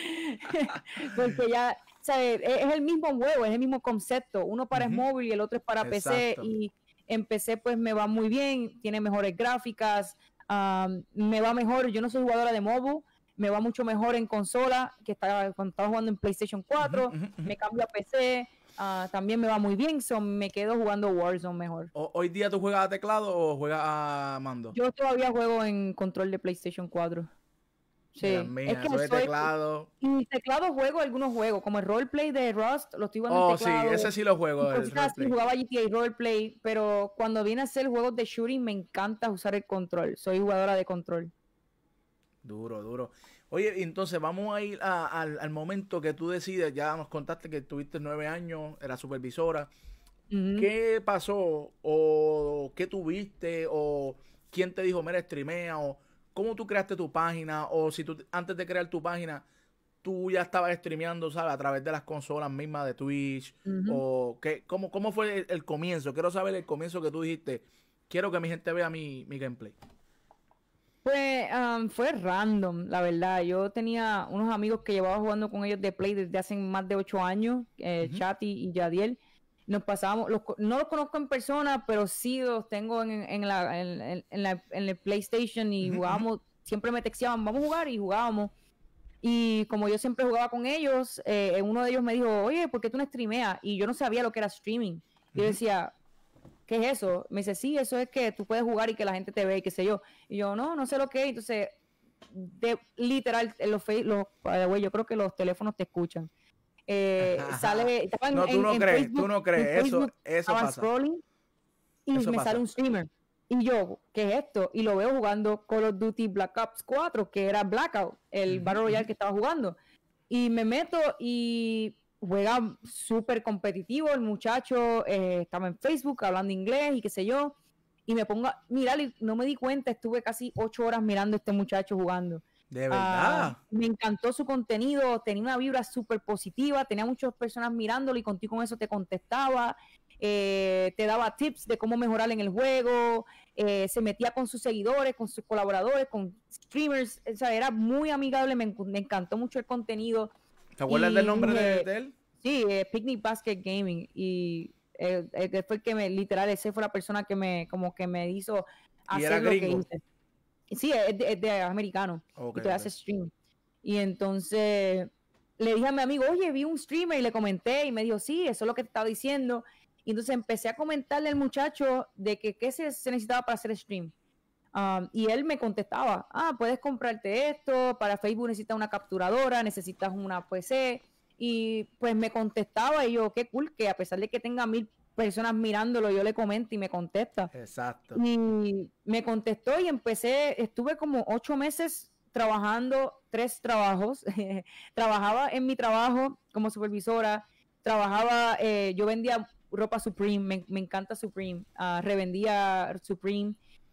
Porque ya, ¿sabes? Es el mismo juego, es el mismo concepto. Uno para es móvil y el otro es para PC. Y en PC pues me va muy bien, tiene mejores gráficas, me va mejor. Yo no soy jugadora de mobile. Me va mucho mejor en consola, cuando estaba jugando en PlayStation 4, me cambio a PC, también me va muy bien, me quedo jugando Warzone mejor. ¿Hoy día tú juegas a teclado o juegas a mando? Yo todavía juego en control de PlayStation 4. Sí, mía, es que teclado. Y teclado juego algunos juegos, como el roleplay de Rust, lo estoy jugando en teclado. Sí, ese sí lo juego. Jugaba GTA roleplay, pero cuando viene a ser juegos de shooting me encanta usar el control, soy jugadora de control. Duro. Oye, entonces vamos a ir al momento que tú decides. Ya nos contaste que tuviste 9 años, eras supervisora. ¿Qué pasó? ¿O qué tuviste? ¿O quién te dijo, mira, streamea? ¿O cómo tú creaste tu página? ¿O si tú, antes de crear tu página, tú ya estabas streameando, ¿sabes? A través de las consolas mismas de Twitch. ¿O cómo fue el comienzo? Quiero saber el comienzo que tú dijiste. Quiero que mi gente vea mi gameplay. Pues fue random, la verdad. Yo tenía unos amigos que llevaba jugando con ellos de Play desde hace más de 8 años, Chati y Yadiel. Nos pasábamos, no los conozco en persona, pero sí los tengo en el PlayStation y jugábamos, siempre me texteaban, vamos a jugar y jugábamos. Y como yo siempre jugaba con ellos, uno de ellos me dijo, oye, ¿por qué tú no streameas? Y yo no sabía lo que era streaming. Y yo decía, ¿qué es eso? Me dice, sí, eso es que tú puedes jugar y que la gente te ve y qué sé yo. Y yo, no sé lo que es. Entonces, literal, yo creo que los teléfonos te escuchan. Sale, no, tú no crees, Facebook, tú no crees, eso pasa. Scrolling, y eso me sale un streamer. Y yo, ¿qué es esto? Y lo veo jugando Call of Duty Black Ops 4, que era Blackout, el Battle Royale que estaba jugando. Y me meto y juega súper competitivo el muchacho, estaba en Facebook hablando inglés y qué sé yo, y me pongo a mirar y no me di cuenta, estuve casi 8 horas mirando a este muchacho jugando. ¿De verdad? Me encantó su contenido, tenía una vibra súper positiva, tenía muchas personas mirándolo y contigo con eso te contestaba, te daba tips de cómo mejorar en el juego, se metía con sus seguidores, con sus colaboradores, con streamers, o sea, era muy amigable, me encantó mucho el contenido. ¿Te acuerdas del nombre de él? Sí, Picnic Basket Gaming. Y fue el que literal, ese fue la persona que me hizo hacer lo que hice. Sí, es de americano. Ok, Y te hace stream. Y entonces le dije a mi amigo, oye, vi un streamer y le comenté y me dijo, sí, eso es lo que te estaba diciendo. Y entonces empecé a comentarle al muchacho de que qué se necesitaba para hacer stream. Y él me contestaba, puedes comprarte esto, para Facebook necesitas una capturadora, necesitas una PC. Y pues me contestaba y yo, qué cool, que a pesar de que tenga 1000 personas mirándolo, yo le comento y me contesta. exacto. Y me contestó y estuve como 8 meses trabajando 3 trabajos. Trabajaba en mi trabajo como supervisora, yo vendía ropa Supreme, me encanta Supreme, revendía Supreme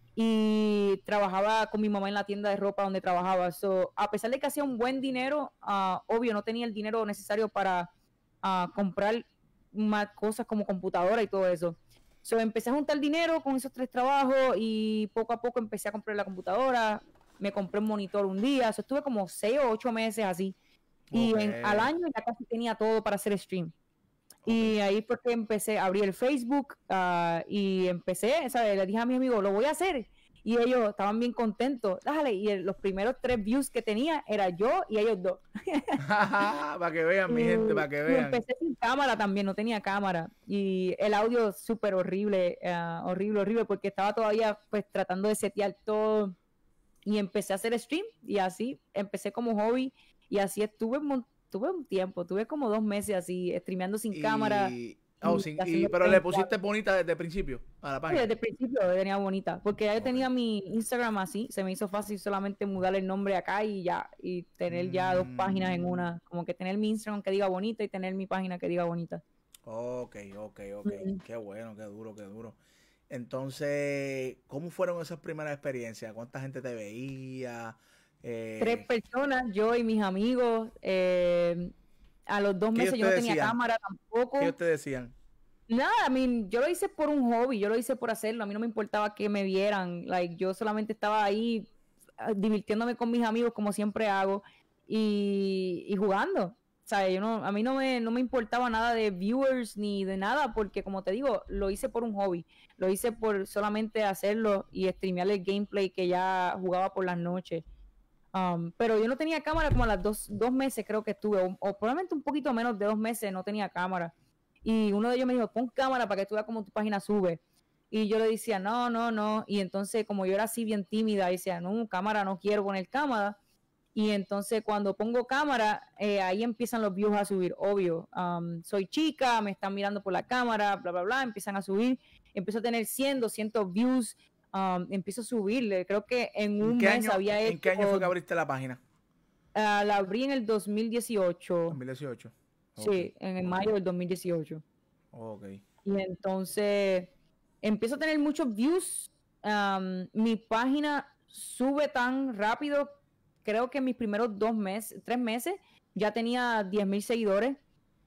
y trabajaba con mi mamá en la tienda de ropa donde trabajaba. A pesar de que hacía un buen dinero, obvio, no tenía el dinero necesario para comprar más cosas como computadora y todo eso. Empecé a juntar dinero con esos 3 trabajos y poco a poco empecé a comprar la computadora, me compré un monitor un día, estuve como 6 o 8 meses así. Y al año ya casi tenía todo para hacer stream. Y ahí fue que empecé a abrir el Facebook y empecé, ¿sabes? Le dije a mi amigo, lo voy a hacer. Y ellos estaban bien contentos. Déjale. Y los primeros 3 views que tenía era yo y ellos 2. Para que vean, mi gente, para que Y vean. empecé sin cámara también, no tenía cámara. Y el audio súper horrible, horrible, porque estaba todavía pues tratando de setear todo. Y empecé a hacer stream y así empecé como hobby y así tuve un tiempo, tuve como 2 meses así streameando sin cámara Pero le pusiste bonita desde el principio a la sí, página. desde el principio tenía bonita, porque ya yo tenía mi Instagram así, se me hizo fácil solamente mudar el nombre acá y ya, y tener ya 2 páginas en una, como que tener mi Instagram que diga bonita y tener mi página que diga bonita. Ok. Qué bueno, qué duro. Entonces, ¿cómo fueron esas primeras experiencias? ¿Cuánta gente te veía? 3 personas, yo y mis amigos. A los 2 meses yo no tenía cámara tampoco. ¿Qué ellos te decían? Nada, yo lo hice por un hobby, yo lo hice por hacerlo, a mí no me importaba que me vieran, yo solamente estaba ahí divirtiéndome con mis amigos como siempre hago y jugando. O sea, a mí no me importaba nada de viewers ni de nada, porque como te digo, lo hice por un hobby, lo hice por solamente hacerlo y streamear el gameplay que ya jugaba por las noches. Pero yo no tenía cámara como a las 2 meses creo que estuve, o probablemente un poquito menos de 2 meses no tenía cámara. Y uno de ellos me dijo, pon cámara para que tú veas cómo tu página sube. Y yo le decía, no. Y entonces, como yo era así bien tímida, decía, no, cámara, no quiero poner cámara. Y entonces, cuando pongo cámara, ahí empiezan los views a subir, obvio. Soy chica, me están mirando por la cámara, bla, bla, bla, empiezan a subir. Empiezo a tener 100, 200 views. Empiezo a subirle. Creo que en un mes había hecho... ¿En qué año fue que abriste la página? La abrí en el 2018. 2018. Sí, en el mayo del 2018. Ok. Y entonces empiezo a tener muchos views. Mi página sube tan rápido. Creo que en mis primeros 3 meses ya tenía 10,000 seguidores.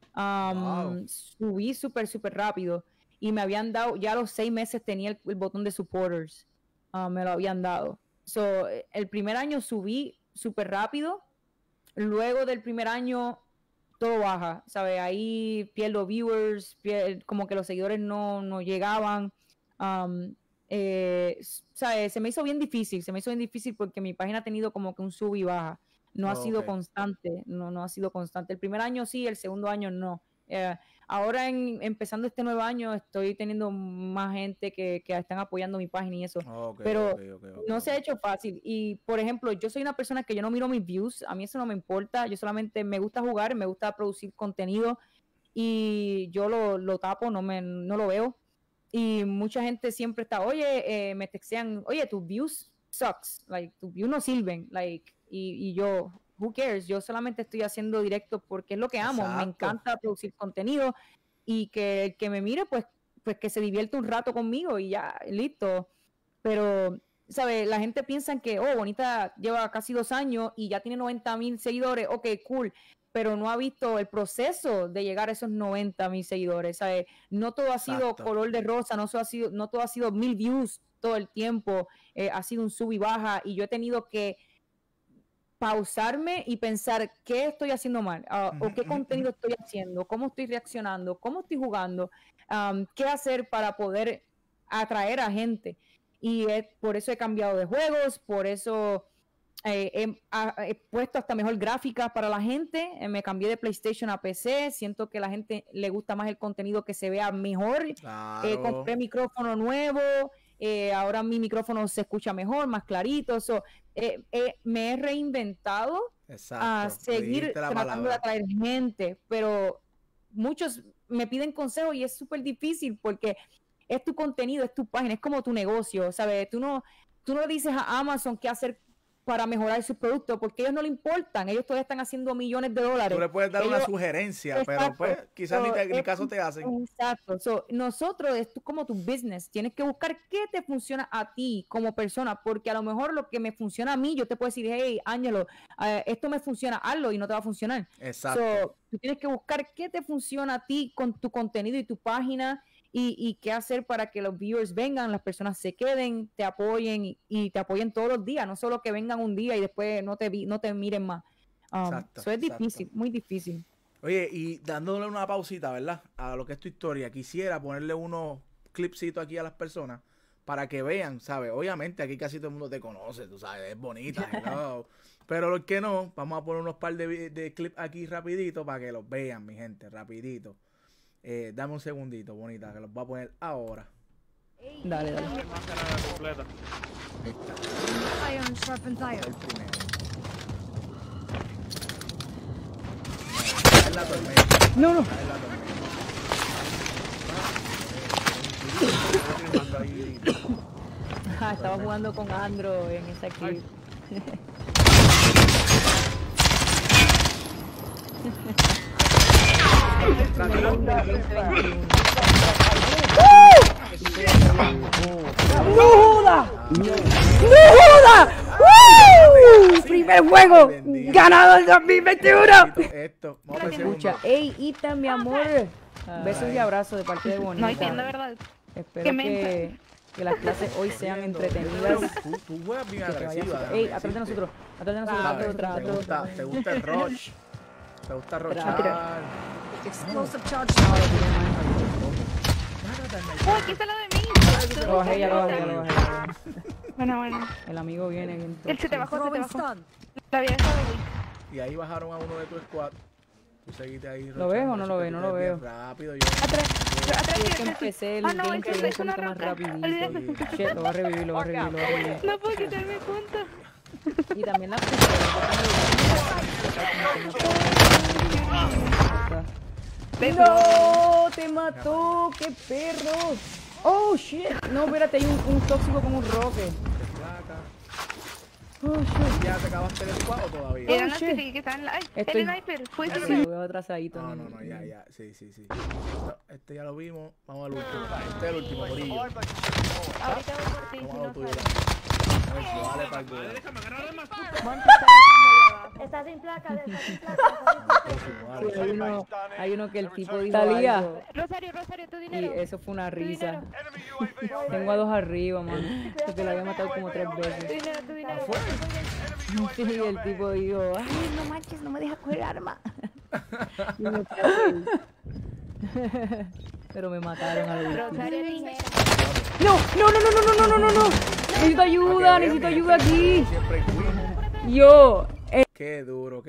Subí súper rápido. Y me habían dado, ya a los 6 meses tenía el botón de supporters. Me lo habían dado. El primer año subí súper rápido. Luego del primer año todo baja, ¿sabes? Ahí pierdo viewers, como que los seguidores no llegaban. ¿Sabes? Se me hizo bien difícil porque mi página ha tenido como que un sub y baja. No ha sido constante, no ha sido constante. El primer año sí, el segundo año no. Ahora empezando este nuevo año estoy teniendo más gente que están apoyando mi página y eso. Pero no se ha hecho fácil. Y por ejemplo, yo soy una persona que yo no miro mis views, a mí eso no me importa, yo solamente me gusta jugar, me gusta producir contenido y yo lo tapo, no lo veo. Y mucha gente siempre está, oye, me textean, oye, tus views sucks, like, tus views no sirven, like, y yo, who cares, yo solamente estoy haciendo directo porque es lo que amo. Exacto. Me encanta producir contenido y que el que me mire, pues que se divierta un rato conmigo y ya, listo. Pero, ¿sabes? La gente piensa que, Bonita lleva casi 2 años y ya tiene 90,000 seguidores, ok, cool, pero no ha visto el proceso de llegar a esos 90,000 seguidores, ¿sabes? No todo ha sido color de rosa, no todo ha sido 1,000 views todo el tiempo, ha sido un sub y baja y yo he tenido que pausarme y pensar qué estoy haciendo mal, o qué contenido estoy haciendo, cómo estoy reaccionando, cómo estoy jugando, qué hacer para poder atraer a gente. y por eso he cambiado de juegos, por eso he puesto hasta mejor gráfica para la gente, me cambié de PlayStation a PC, siento que a la gente le gusta más el contenido que se vea mejor, Claro. compré micrófono nuevo, ahora mi micrófono se escucha mejor, más clarito, me he reinventado a seguir tratando de atraer gente, pero muchos me piden consejos y es súper difícil porque es tu contenido, es tu página, es como tu negocio, ¿sabes? Tú no le dices a Amazon qué hacer para mejorar sus productos, porque a ellos no le importan, ellos todavía están haciendo millones de dólares. Tú le puedes dar una sugerencia, pero pues quizás ni caso te hacen. Exacto. Nosotros, es como tu business, tienes que buscar qué te funciona a ti como persona, porque a lo mejor lo que me funciona a mí, yo te puedo decir, hey, Ángelo, esto me funciona, hazlo, y no te va a funcionar. Exacto. Tú tienes que buscar qué te funciona a ti con tu contenido y tu página, y qué hacer para que los viewers vengan, las personas se queden, te apoyen y te apoyen todos los días, no solo que vengan un día y después no te miren más. Eso es difícil, muy difícil. Oye, y dándole una pausita, ¿verdad? A lo que es tu historia, quisiera ponerle unos clipsitos aquí a las personas para que vean, ¿sabes? Obviamente aquí casi todo el mundo te conoce, tú sabes, es bonita, ¿no? Pero los que no, vamos a poner unos par de clips aquí rapidito para que los vean, mi gente, rapidito. Dame un segundito, bonita, que los voy a poner ahora. Dale. El primero. Es la tormenta. No. Estaba jugando con Andro en esa clip. ¡No joda! ¡Primer juego! ¡Ganado el 2021! Esto, escucha, ey, Ita, mi amor. Besos y abrazos de parte de Bonita. No entiendo, ¿verdad? Espero que las clases hoy sean entretenidas. Tú juegas bien agresiva. Ey, atrás de nosotros. ¿Te gusta el rush? ¿Te gusta rochar? Explosive charge. ¡Oh, quítala de mí! Lo bajé. Bueno. El amigo viene bien. Él se te bajó. Throwing stun. La había dejado weak. Y ahí bajaron a uno de tu squad. Tú seguiste ahí. ¿Lo ves o no lo ves? No lo veo. Rápido, Atrás. Es que empecé el gameplay un poquito más rapidito. Shit, lo va a revivir. No puedo quitarme punto. Y también la ¡No! ¡Te mató! ¡Qué perro! ¡Oh, shit! No, espérate, hay un tóxico con un roque. Oh, shit. ¿Ya te acabaste del squad o todavía? Eran las que estaban en la... ¡Ay! El sniper. Fue ese. Lo veo atrasadito. No, ya. Sí. No, este ya lo vimos. Vamos al último. Este es el último, Morillo. Ahorita voy por ti, si no sabes. Vale, para el Está sin placa. Hay uno que el tipo dijo Talía. algo, Rosario, tu y dinero. eso fue una risa. dinero. Tengo a dos arriba, man. Porque lo había matado como 3 veces. Tu dinero. Sí, y el tipo dijo, ay, no manches, no me deja coger arma. Y me quedé ahí. Pero me mataron al último. Rosario, dinero. No. Necesito ayuda aquí. Siempre Yo. Qué duro.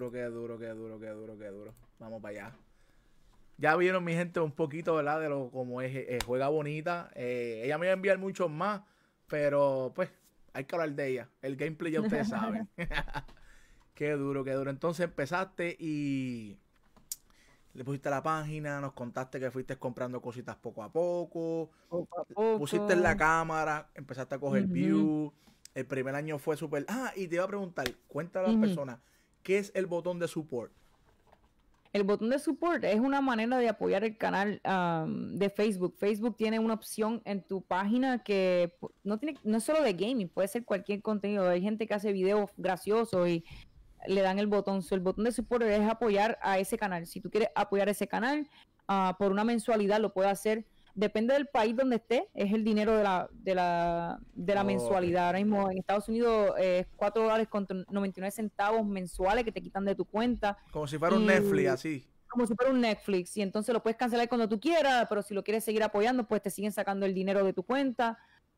Vamos para allá. Ya vieron, mi gente, un poquito, ¿verdad? De lo como es juega bonita. Ella me iba a enviar muchos más, pero pues hay que hablar de ella. El gameplay ya ustedes saben. Qué duro. Entonces empezaste y le pusiste la página, nos contaste que fuiste comprando cositas poco a poco. Pusiste la cámara, empezaste a coger view. El primer año fue súper... y te iba a preguntar, cuéntale a las personas, ¿qué es el botón de support? El botón de support es una manera de apoyar el canal de Facebook. Facebook tiene una opción en tu página que no es solo de gaming, puede ser cualquier contenido. Hay gente que hace videos graciosos y le dan el botón. El botón de support es apoyar a ese canal. Si tú quieres apoyar ese canal por una mensualidad, lo puedes hacer. Depende del país donde esté, es el dinero de la mensualidad. Ahora mismo en Estados Unidos es $4.99 mensuales que te quitan de tu cuenta. Como si fuera un Netflix, así. Como si fuera un Netflix, y entonces lo puedes cancelar cuando tú quieras, pero si lo quieres seguir apoyando, pues te siguen sacando el dinero de tu cuenta.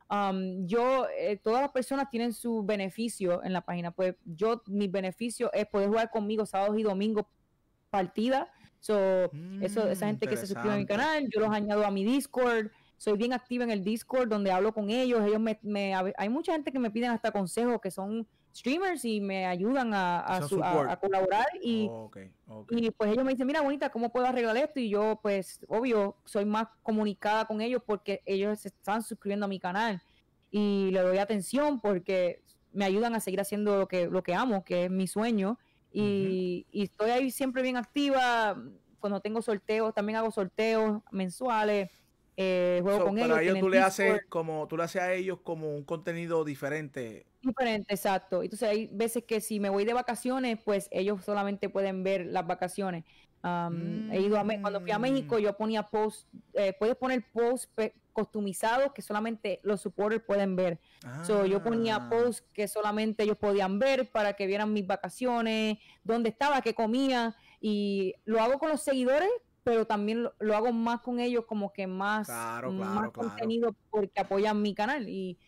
Todas las personas tienen su beneficio en la página. Pues mi beneficio es poder jugar conmigo sábados y domingos partida. Esa gente que se suscribe a mi canal, yo los añado a mi Discord. Soy bien activa en el Discord donde hablo con ellos. Hay mucha gente que me piden hasta consejos, que son streamers y me ayudan a colaborar y pues ellos me dicen, mira, bonita, ¿cómo puedo arreglar esto? Y yo, pues, obvio, soy más comunicada con ellos porque ellos se están suscribiendo a mi canal y le doy atención porque me ayudan a seguir haciendo lo que amo, que es mi sueño. Y estoy ahí siempre bien activa. Cuando tengo sorteos, también hago sorteos mensuales. Juego con ellos. Pero a ellos tú le haces a ellos como un contenido diferente. Diferente, exacto. Entonces hay veces que si me voy de vacaciones, pues ellos solamente pueden ver las vacaciones. He ido cuando fui a México, yo ponía posts, puedes poner posts customizados que solamente los supporters pueden ver. Yo ponía posts que solamente ellos podían ver para que vieran mis vacaciones, dónde estaba, qué comía, y lo hago con los seguidores, pero también lo hago más con ellos, como que más contenido porque apoyan mi canal. Y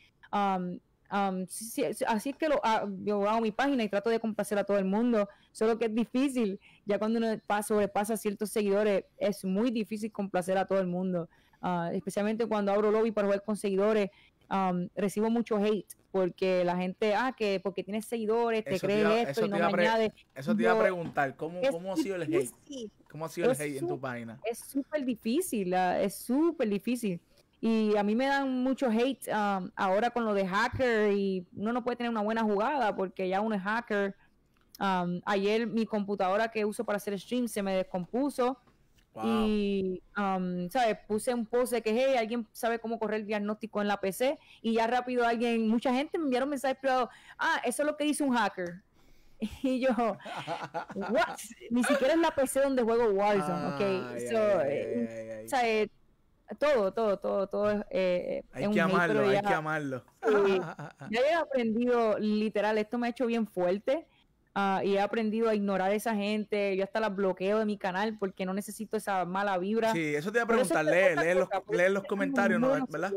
así es que yo hago mi página y trato de complacer a todo el mundo, solo que es difícil. Ya cuando uno sobrepasa ciertos seguidores, es muy difícil complacer a todo el mundo. Especialmente cuando abro lobby para jugar con seguidores, recibo mucho hate porque la gente, que porque tienes seguidores, te crees esto y no me añades. Eso te iba a preguntar, ¿cómo ha sido el hate? ¿Cómo ha sido el hate en tu página? Es súper difícil, es súper difícil. Y a mí me dan mucho hate ahora con lo de hacker y uno no puede tener una buena jugada porque ya uno es hacker. Ayer mi computadora que uso para hacer stream se me descompuso. Wow. Y, ¿sabes? Puse un post de que, hey, alguien sabe cómo correr el diagnóstico en la PC y ya rápido mucha gente me enviaron mensajes privados, eso es lo que dice un hacker. Y yo, what? Ni siquiera es la PC donde juego Warzone, ¿sabes? Todo hay que amarlo, hay que amarlo. Ya he aprendido, literal, esto me ha hecho bien fuerte. Y he aprendido a ignorar a esa gente. Yo hasta las bloqueo de mi canal porque no necesito esa mala vibra. Sí, eso te iba a preguntar, leer los comentarios, ¿no? ¿Verdad?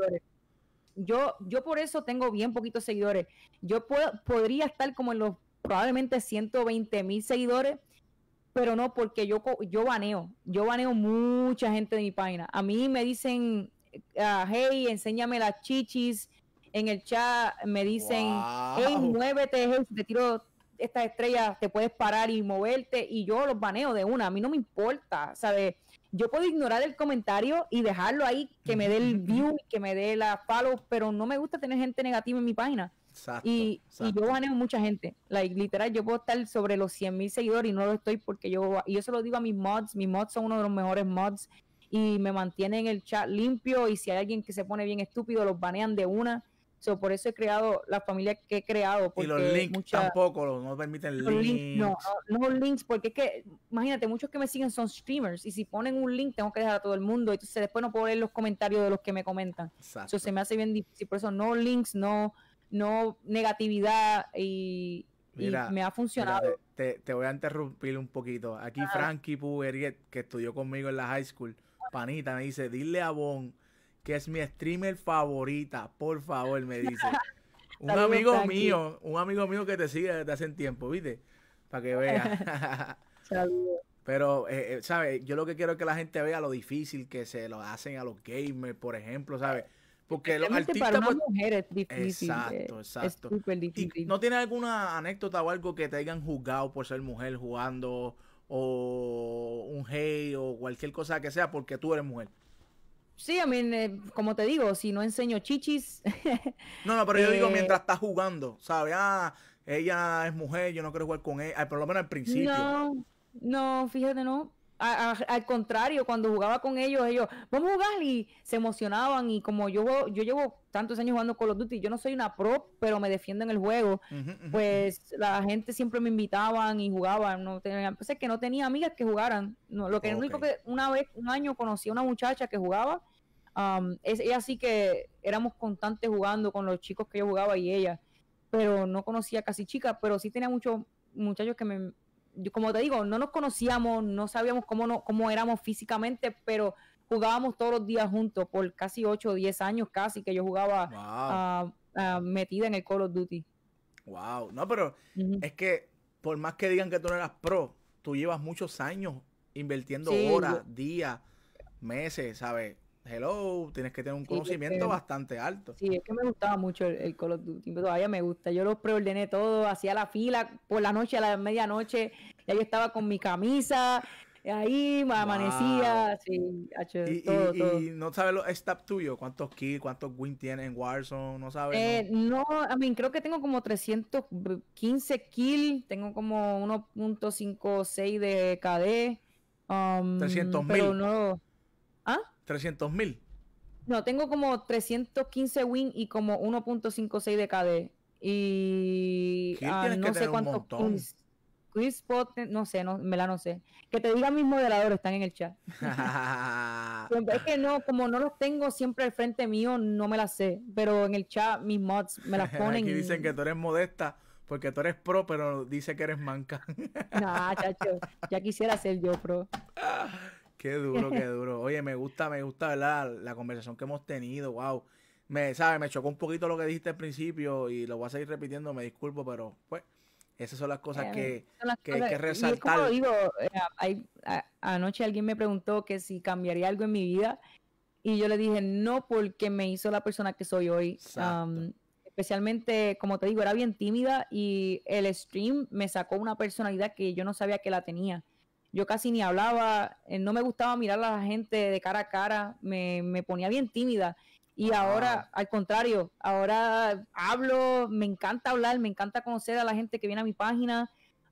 Yo por eso tengo bien poquitos seguidores. Yo podría estar como en los probablemente 120,000 seguidores, pero no, porque yo baneo mucha gente de mi página. A mí me dicen, hey, enséñame las chichis. En el chat me dicen, hey, muévete, hey, si te tiro estas estrellas te puedes parar y moverte, y yo los baneo de una. A mí no me importa, ¿sabes? Yo puedo ignorar el comentario y dejarlo ahí, que me dé el view, que me dé la follow, pero no me gusta tener gente negativa en mi página. Exacto. Y yo baneo mucha gente, literal, yo puedo estar sobre los 100,000 seguidores y no lo estoy porque yo se lo digo a mis mods son uno de los mejores mods y me mantienen el chat limpio, y si hay alguien que se pone bien estúpido, los banean de una. Por eso he creado la familia que he creado. Y los links tampoco, no permiten links. No links, porque es que, imagínate, muchos que me siguen son streamers, y si ponen un link tengo que dejar a todo el mundo, entonces después no puedo leer los comentarios de los que me comentan. Exacto. Se me hace bien difícil, por eso no links, no negatividad, y me ha funcionado. Mira, te voy a interrumpir un poquito. Aquí Frankie Pugueriet, que estudió conmigo en la high school, panita, me dice, dile a Bon que es mi streamer favorita, por favor, me dice. Un amigo mío que te sigue desde hace tiempo, ¿viste? Para que veas. Pero, ¿sabes? Yo lo que quiero es que la gente vea lo difícil que se lo hacen a los gamers, por ejemplo, ¿sabes? Porque los artistas... Para una mujer es difícil. Exacto. Es súper difícil. ¿Y no tienes alguna anécdota o algo que te hayan juzgado por ser mujer jugando, o un hate, o cualquier cosa que sea porque tú eres mujer? Sí, como te digo, si no enseño chichis... No, pero yo digo mientras estás jugando, ¿sabes? Ella es mujer, yo no quiero jugar con ella, por lo menos al principio. No, fíjate, no. Al contrario, cuando jugaba con ellos, vamos a jugar, y se emocionaban, y como yo llevo tantos años jugando Call of Duty, yo no soy una pro, pero me defiendo en el juego, pues la gente siempre me invitaban y jugaban. Pues es que no tenía amigas que jugaran. Único que un año conocí a una muchacha que jugaba, ella sí que éramos constantes jugando con los chicos que yo jugaba y ella, pero no conocía casi chicas, pero sí tenía muchos muchachos como te digo, no nos conocíamos, no sabíamos cómo éramos físicamente, pero jugábamos todos los días juntos por casi 8 o 10 años casi que yo jugaba metida en el Call of Duty. Wow, no, pero es que por más que digan que tú no eras pro, tú llevas muchos años invirtiendo horas, días, meses, ¿sabes? Hello, tienes que tener un conocimiento bastante alto. Sí, es que me gustaba mucho el Call of Duty, todavía me gusta. Yo los preordené todo, hacía la fila por la noche, a la medianoche, ya yo estaba con mi camisa, ahí me amanecía, sí, todo. ¿Y no sabes los stats tuyos? ¿Cuántos kills, cuántos wins tienes en Warzone? ¿No sabes? No, creo que tengo como 315 kills, tengo como 1.56 de KD. 300.000. Pero no... ¿Ah? 300.000. No, tengo como 315 wins y como 1.56 de KD. Y no sé cuántos kills. Quizspot, no sé, no sé. Que te digan mis moderadores, están en el chat. Es que no, como no los tengo siempre al frente mío, no me las sé. Pero en el chat mis mods me las ponen. Aquí dicen que tú eres modesta porque tú eres pro, pero dice que eres manca. Nah, chacho, ya quisiera ser yo pro. Qué duro, qué duro. Oye, me gusta, ¿verdad? La conversación que hemos tenido, wow. Me chocó un poquito lo que dijiste al principio y lo voy a seguir repitiendo, me disculpo, pero pues esas son las cosas que hay que resaltar. Y como digo, anoche alguien me preguntó que si cambiaría algo en mi vida y yo le dije no, porque me hizo la persona que soy hoy. Especialmente, como te digo, era bien tímida y el stream me sacó una personalidad que yo no sabía que la tenía. Yo casi ni hablaba, no me gustaba mirar a la gente de cara a cara, me ponía bien tímida. Y ahora, al contrario, ahora hablo, me encanta hablar, me encanta conocer a la gente que viene a mi página.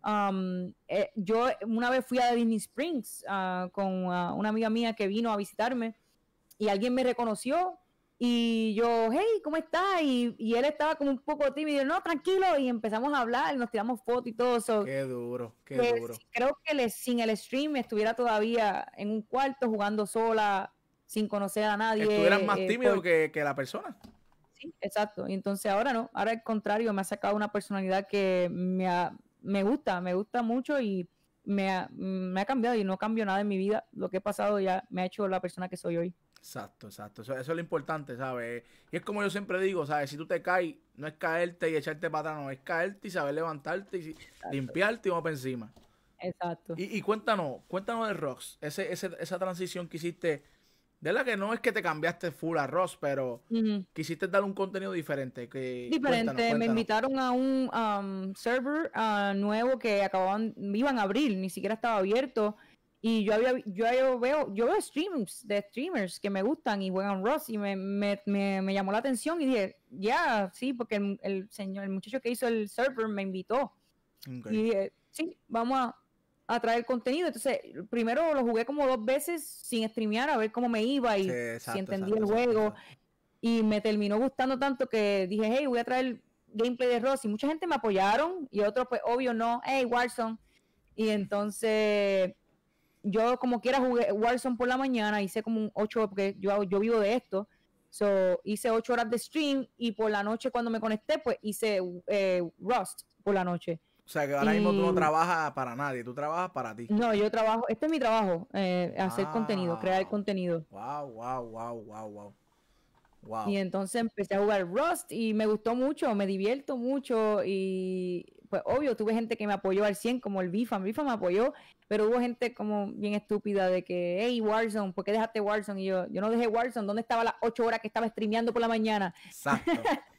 Yo una vez fui a Disney Springs con una amiga mía que vino a visitarme y alguien me reconoció y yo, hey, ¿cómo estás? Y él estaba como un poco tímido, no, tranquilo, y empezamos a hablar, nos tiramos fotos y todo eso. Qué duro, qué duro. Creo que sin el stream estuviera todavía en un cuarto jugando sola, sin conocer a nadie. Estuvieras más tímido que la persona. Sí, exacto. Y entonces ahora no, ahora al contrario, me ha sacado una personalidad que me gusta mucho y me ha cambiado y no cambio nada en mi vida. Lo que he pasado ya me ha hecho la persona que soy hoy. Exacto. Eso es lo importante, ¿sabes? Y es como yo siempre digo, ¿sabes? Si tú te caes, no es caerte y echarte para atrás, no, es caerte y saber levantarte y limpiarte y vamos para encima. Exacto. Y cuéntanos de Rox, esa transición que hiciste. De la que no es que te cambiaste full a Ross, pero quisiste dar un contenido diferente. Cuéntanos. Me invitaron a un server nuevo que iban a abrir, ni siquiera estaba abierto. Y yo veo streamers que me gustan y juegan Ross y me llamó la atención y dije, sí, porque el muchacho que hizo el server me invitó. Okay. Y dije, sí, vamos a traer contenido. Entonces, primero lo jugué como 2 veces sin streamear a ver cómo me iba y si entendía el juego. Y me terminó gustando tanto que dije, hey, voy a traer gameplay de Ross. Y mucha gente me apoyaron y otros, pues, obvio, no. Hey, Warzone. Y entonces, yo como quiera jugué Warzone por la mañana. Hice como un 8, porque yo vivo de esto. Hice 8 horas de stream y por la noche cuando me conecté, pues, hice Rust por la noche. O sea, que ahora mismo tú no trabajas para nadie, tú trabajas para ti. No, yo trabajo, este es mi trabajo, hacer contenido, crear contenido. Wow. Y entonces empecé a jugar Rust y me gustó mucho, me divierto mucho y pues obvio, tuve gente que me apoyó al 100 como el Bifam me apoyó, pero hubo gente como bien estúpida de que, hey, Warzone, ¿por qué dejaste Warzone? Y yo no dejé Warzone, ¿dónde estaba las 8 horas que estaba streameando por la mañana? Exacto.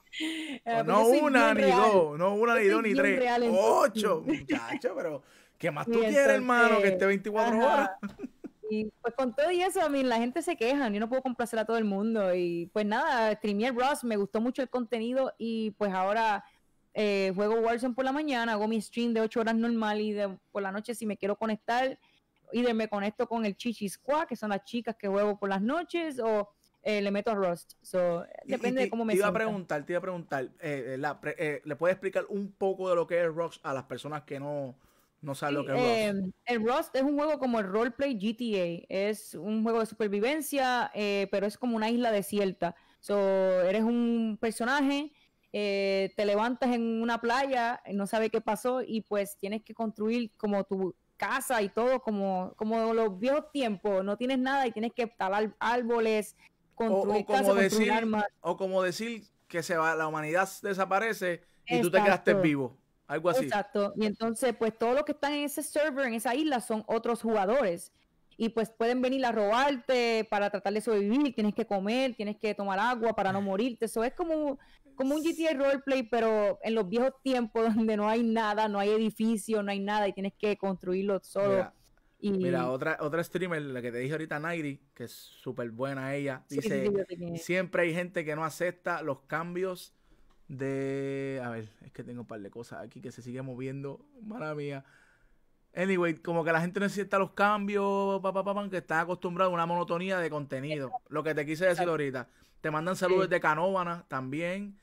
No una ni dos, ni 3, 8, muchacho, pero ¿qué más tú quieres, hermano? Que esté 24 horas. Y pues con todo y eso, la gente se queja, yo no puedo complacer a todo el mundo. Y pues nada, streameé Ross, me gustó mucho el contenido y pues ahora juego Warzone por la mañana, hago mi stream de 8 horas normal y por la noche si me quiero conectar, me conecto con el Chichi Squad, que son las chicas que juego por las noches, o le meto a Rust. Depende de cómo me sienta. Te iba a preguntar, ¿le puedes explicar un poco de lo que es Rust a las personas que no saben lo que es Rust? El Rust es un juego como el roleplay GTA. Es un juego de supervivencia, pero es como una isla desierta. Eres un personaje, te levantas en una playa, no sabes qué pasó y pues tienes que construir como tu casa y todo como los viejos tiempos, no tienes nada y tienes que talar árboles, construir casas, construir armas. O como decir que la humanidad desaparece y tú te quedaste vivo, algo así. Exacto, y entonces pues todos los que están en ese server, en esa isla, son otros jugadores. Y pues pueden venir a robarte para tratar de sobrevivir, tienes que comer, tienes que tomar agua para no morirte. Eso es como un GTA roleplay, pero en los viejos tiempos donde no hay nada, no hay edificio, no hay nada y tienes que construirlo solo. Mira, otra streamer, la que te dije ahorita, Nairi, que es súper buena ella, dice, siempre hay gente que no acepta los cambios de... A ver, es que tengo un par de cosas aquí que se sigue moviendo, mala mía. Anyway, como que la gente necesita los cambios, que está acostumbrado a una monotonía de contenido. Lo que te quise decir ahorita. Te mandan saludos de Canóvana también.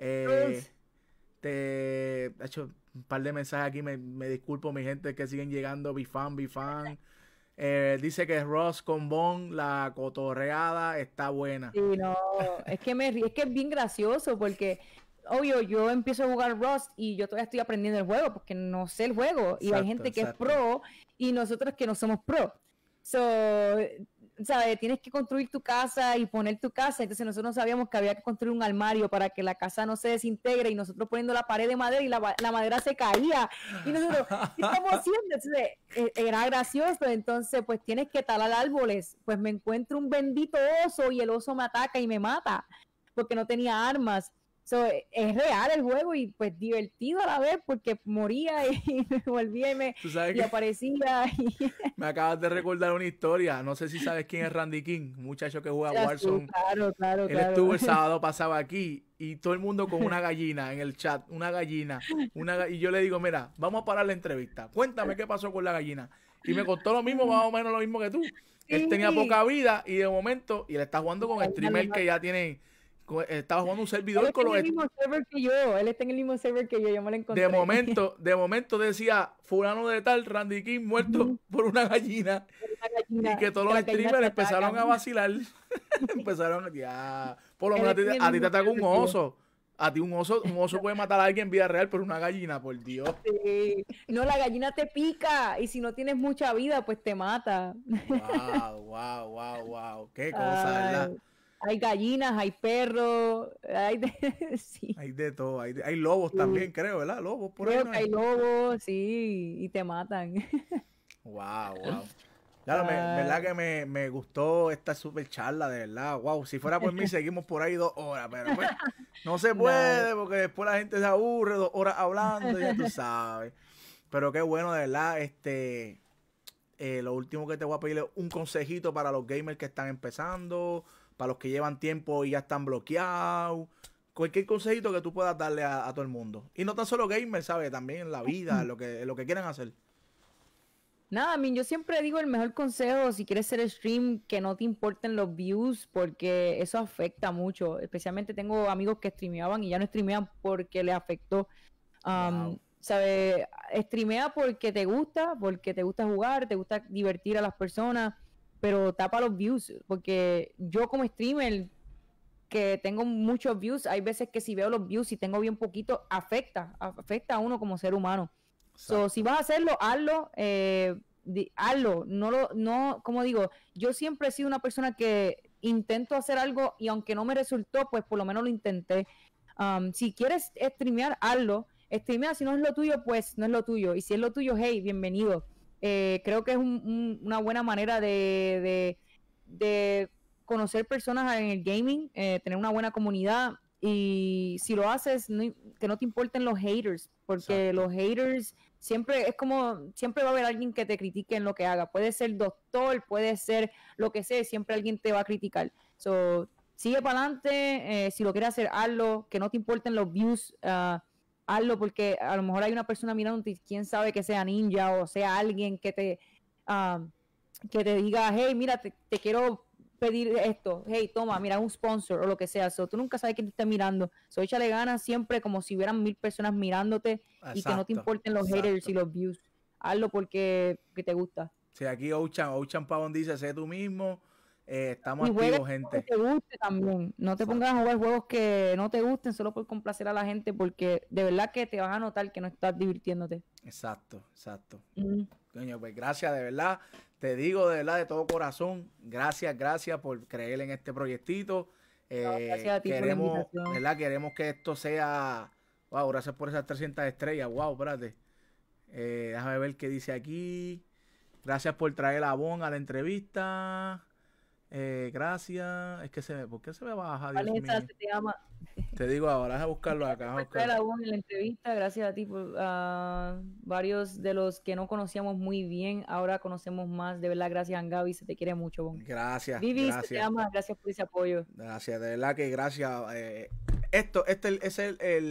Te he hecho un par de mensajes aquí. Me disculpo, mi gente, que siguen llegando. Be fan. Dice que Ross con Bon, la cotorreada está buena. Sí, no, es que es bien gracioso porque... Obvio, yo empiezo a jugar Rust y yo todavía estoy aprendiendo el juego porque no sé el juego. Y hay gente que es pro y nosotros que no somos pro. ¿Sabes? Tienes que construir tu casa y poner tu casa. Entonces nosotros sabíamos que había que construir un armario para que la casa no se desintegre y nosotros poniendo la pared de madera y la madera se caía. Y nosotros, ¿qué estamos haciendo? Entonces, era gracioso. Entonces, pues tienes que talar árboles. Pues me encuentro un bendito oso y el oso me ataca y me mata porque no tenía armas. Es real el juego y pues divertido a la vez porque moría y me volvía y aparecía. Me acabas de recordar una historia. No sé si sabes quién es Randy King, un muchacho que juega Warzone. Claro. Él estuvo el sábado pasado aquí y todo el mundo con una gallina en el chat. Una gallina. Y yo le digo, mira, vamos a parar la entrevista. Cuéntame qué pasó con la gallina. Y me contó lo mismo, más o menos lo mismo que tú. Él tenía poca vida y de momento, y él está jugando con streamers que ya tienen... Estaba jugando un servidor con los... Él está en el mismo server que yo me lo encontré. De momento decía, fulano de tal, Randy King, muerto por una gallina. Y que todos los streamers empezaron a vacilar. Empezaron ya. Por lo menos a ti te ataca un oso. A ti un oso puede matar a alguien en vida real, pero una gallina, por Dios. Sí. No, la gallina te pica y si no tienes mucha vida, pues te mata. Wow. Qué cosa, ¿verdad? Hay gallinas, hay perros, sí. Hay de todo, hay lobos también, creo, ¿verdad? Lobos, por creo que hay lobos, sí, y te matan. Wow. Claro, verdad que me gustó esta super charla, de verdad. Wow, si fuera por mí seguimos por ahí 2 horas, pero pues, no se puede porque después la gente se aburre 2 horas hablando, ya tú sabes. Pero qué bueno, de verdad, lo último que te voy a pedir es un consejito para los gamers que están empezando, para los que llevan tiempo y ya están bloqueados. Cualquier consejito que tú puedas darle a todo el mundo. Y no tan solo gamers, ¿sabes? También en la vida, lo que quieran hacer. Nada, yo siempre digo el mejor consejo, si quieres hacer stream, que no te importen los views, porque eso afecta mucho. Especialmente tengo amigos que streameaban y ya no streamean porque les afectó. ¿Sabes? Streamea porque te gusta jugar, te gusta divertir a las personas, pero tapa los views, porque yo como streamer que tengo muchos views, hay veces que si veo los views y tengo bien poquito, afecta a uno como ser humano. Si vas a hacerlo, hazlo, no, como digo, yo siempre he sido una persona que intento hacer algo y aunque no me resultó, pues por lo menos lo intenté. Si quieres streamear, hazlo. Streamea, si no es lo tuyo, pues no es lo tuyo. Y si es lo tuyo, hey, bienvenido. Creo que es una buena manera de conocer personas en el gaming, tener una buena comunidad. Y si lo haces, que no te importen los haters, porque los haters siempre va a haber alguien que te critique en lo que haga. Puede ser doctor, puede ser lo que sea, siempre alguien te va a criticar. Sigue para adelante, si lo quieres hacer, hazlo, que no te importen los views, hazlo, porque a lo mejor hay una persona mirándote y quién sabe que sea ninja o sea alguien que te diga, hey, mira, te quiero pedir esto, hey, toma, mira, un sponsor o lo que sea. Tú nunca sabes quién te está mirando. Échale ganas siempre como si hubieran 1000 personas mirándote. Exacto, y que no te importen los haters y los views. Hazlo porque te gusta. Sí, aquí Ochan Pavón dice, sé tú mismo. Estamos activos, gente. Que te guste también. No te pongas a jugar juegos que no te gusten solo por complacer a la gente, porque de verdad que te vas a notar que no estás divirtiéndote. Exacto. Coño, pues gracias, de verdad. Te digo de verdad, de todo corazón, gracias por creer en este proyectito. Gracias a ti por la Queremos, invitación. ¿verdad? Queremos que esto sea... Wow, gracias por esas 300 estrellas. Wow, espérate. Déjame ver qué dice aquí. Gracias por traer a Bon a la entrevista. Gracias. Es que ¿por qué se me baja, Dios mío? Vanessa, se te llama. Te digo ahora, déjame buscarlo acá. Por traer a vos en la entrevista, gracias a ti por varios de los que no conocíamos muy bien, ahora conocemos más, de verdad, gracias Angabi, se te quiere mucho, Bon. Gracias. Vivi, gracias. se te llama, gracias por ese apoyo. Gracias, de verdad que gracias. Este es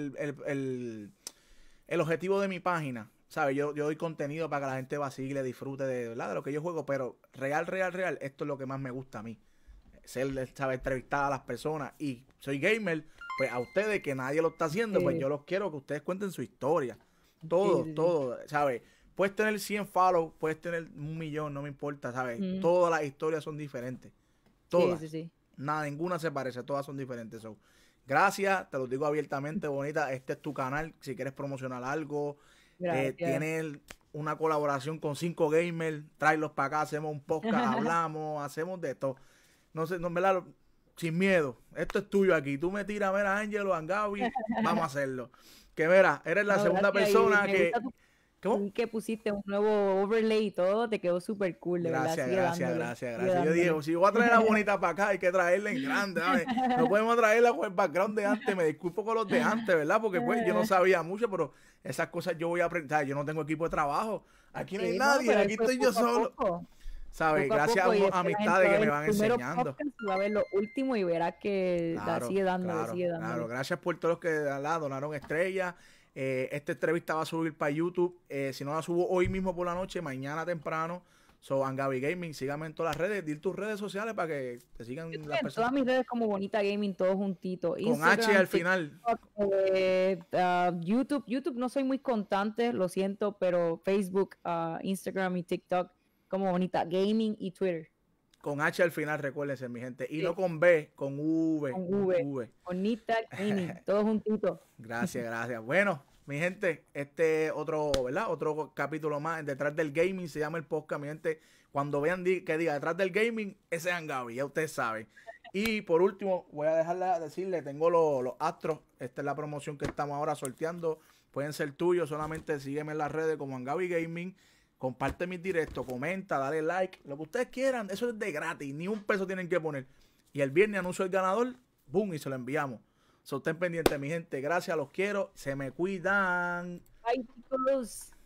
el objetivo de mi página. ¿Sabes? Yo doy contenido para que la gente vacile, disfrute de, ¿verdad? De lo que yo juego, pero real, esto es lo que más me gusta a mí. Saber entrevistar a las personas. Y soy gamer, pues a ustedes que nadie lo está haciendo, pues yo los quiero que ustedes cuenten su historia. Todo, ¿sabes? Puedes tener 100 follows, puedes tener 1.000.000, no me importa, ¿sabes? Todas las historias son diferentes. Todas. Nada, ninguna se parece, todas son diferentes. So, gracias, te lo digo abiertamente, Bonita. Este es tu canal, si quieres promocionar algo. Tienes una colaboración con 5 gamers, tráelos para acá, hacemos un podcast, hablamos, hacemos de todo. No sé, no, ¿verdad? Sin miedo. Esto es tuyo aquí. Tú me tiras, mira, Ángelo, Angabi, vamos a hacerlo. Que mira, eres la segunda persona que... ¿Cómo? Que pusiste un nuevo overlay y todo, te quedó súper cool, de gracias, verdad. Gracias. Yo dije, si voy a traer a Bonita para acá, hay que traerla en grande, ¿sabes? No podemos traerla con el background de antes, me disculpo con los de antes, ¿verdad? Porque pues yo no sabía mucho, pero esas cosas yo voy a aprender. Yo no tengo equipo de trabajo, aquí no hay nadie, aquí estoy yo solo. ¿Sabes? Gracias a unas amistades que me van enseñando. Va a ver lo último y verás que sigue dando. Claro, gracias por todos los que donaron estrellas. Esta entrevista va a subir para YouTube. Si no la subo hoy mismo por la noche, mañana temprano. So, Angabi Gaming, síganme en todas las redes. Di tus redes sociales para que te sigan las personas. Todas mis redes como Bonita Gaming, todos juntitos. Con Instagram, H al final. YouTube no soy muy constante, lo siento, pero Facebook, Instagram y TikTok como Bonita Gaming y Twitter. Con H al final, recuérdense, mi gente. Y no con B, con V. Con V. Bonita Gaming, todos juntitos. Gracias. Bueno, mi gente, otro, ¿verdad? Otro capítulo más en Detrás del Gaming, se llama el podcast, mi gente. Cuando vean que diga Detrás del Gaming, ese es Angabi, ya ustedes saben. Y por último, voy a decirle, tengo los astros. Esta es la promoción que estamos ahora sorteando. Pueden ser tuyos, solamente sígueme en las redes como Angabi Gaming. Comparte mis directos, comenta, dale like, lo que ustedes quieran, eso es de gratis, ni un peso tienen que poner. Y el viernes anuncio el ganador, boom, y se lo enviamos. So, estén pendientes, mi gente, gracias, los quiero, se me cuidan. Bye, chicos.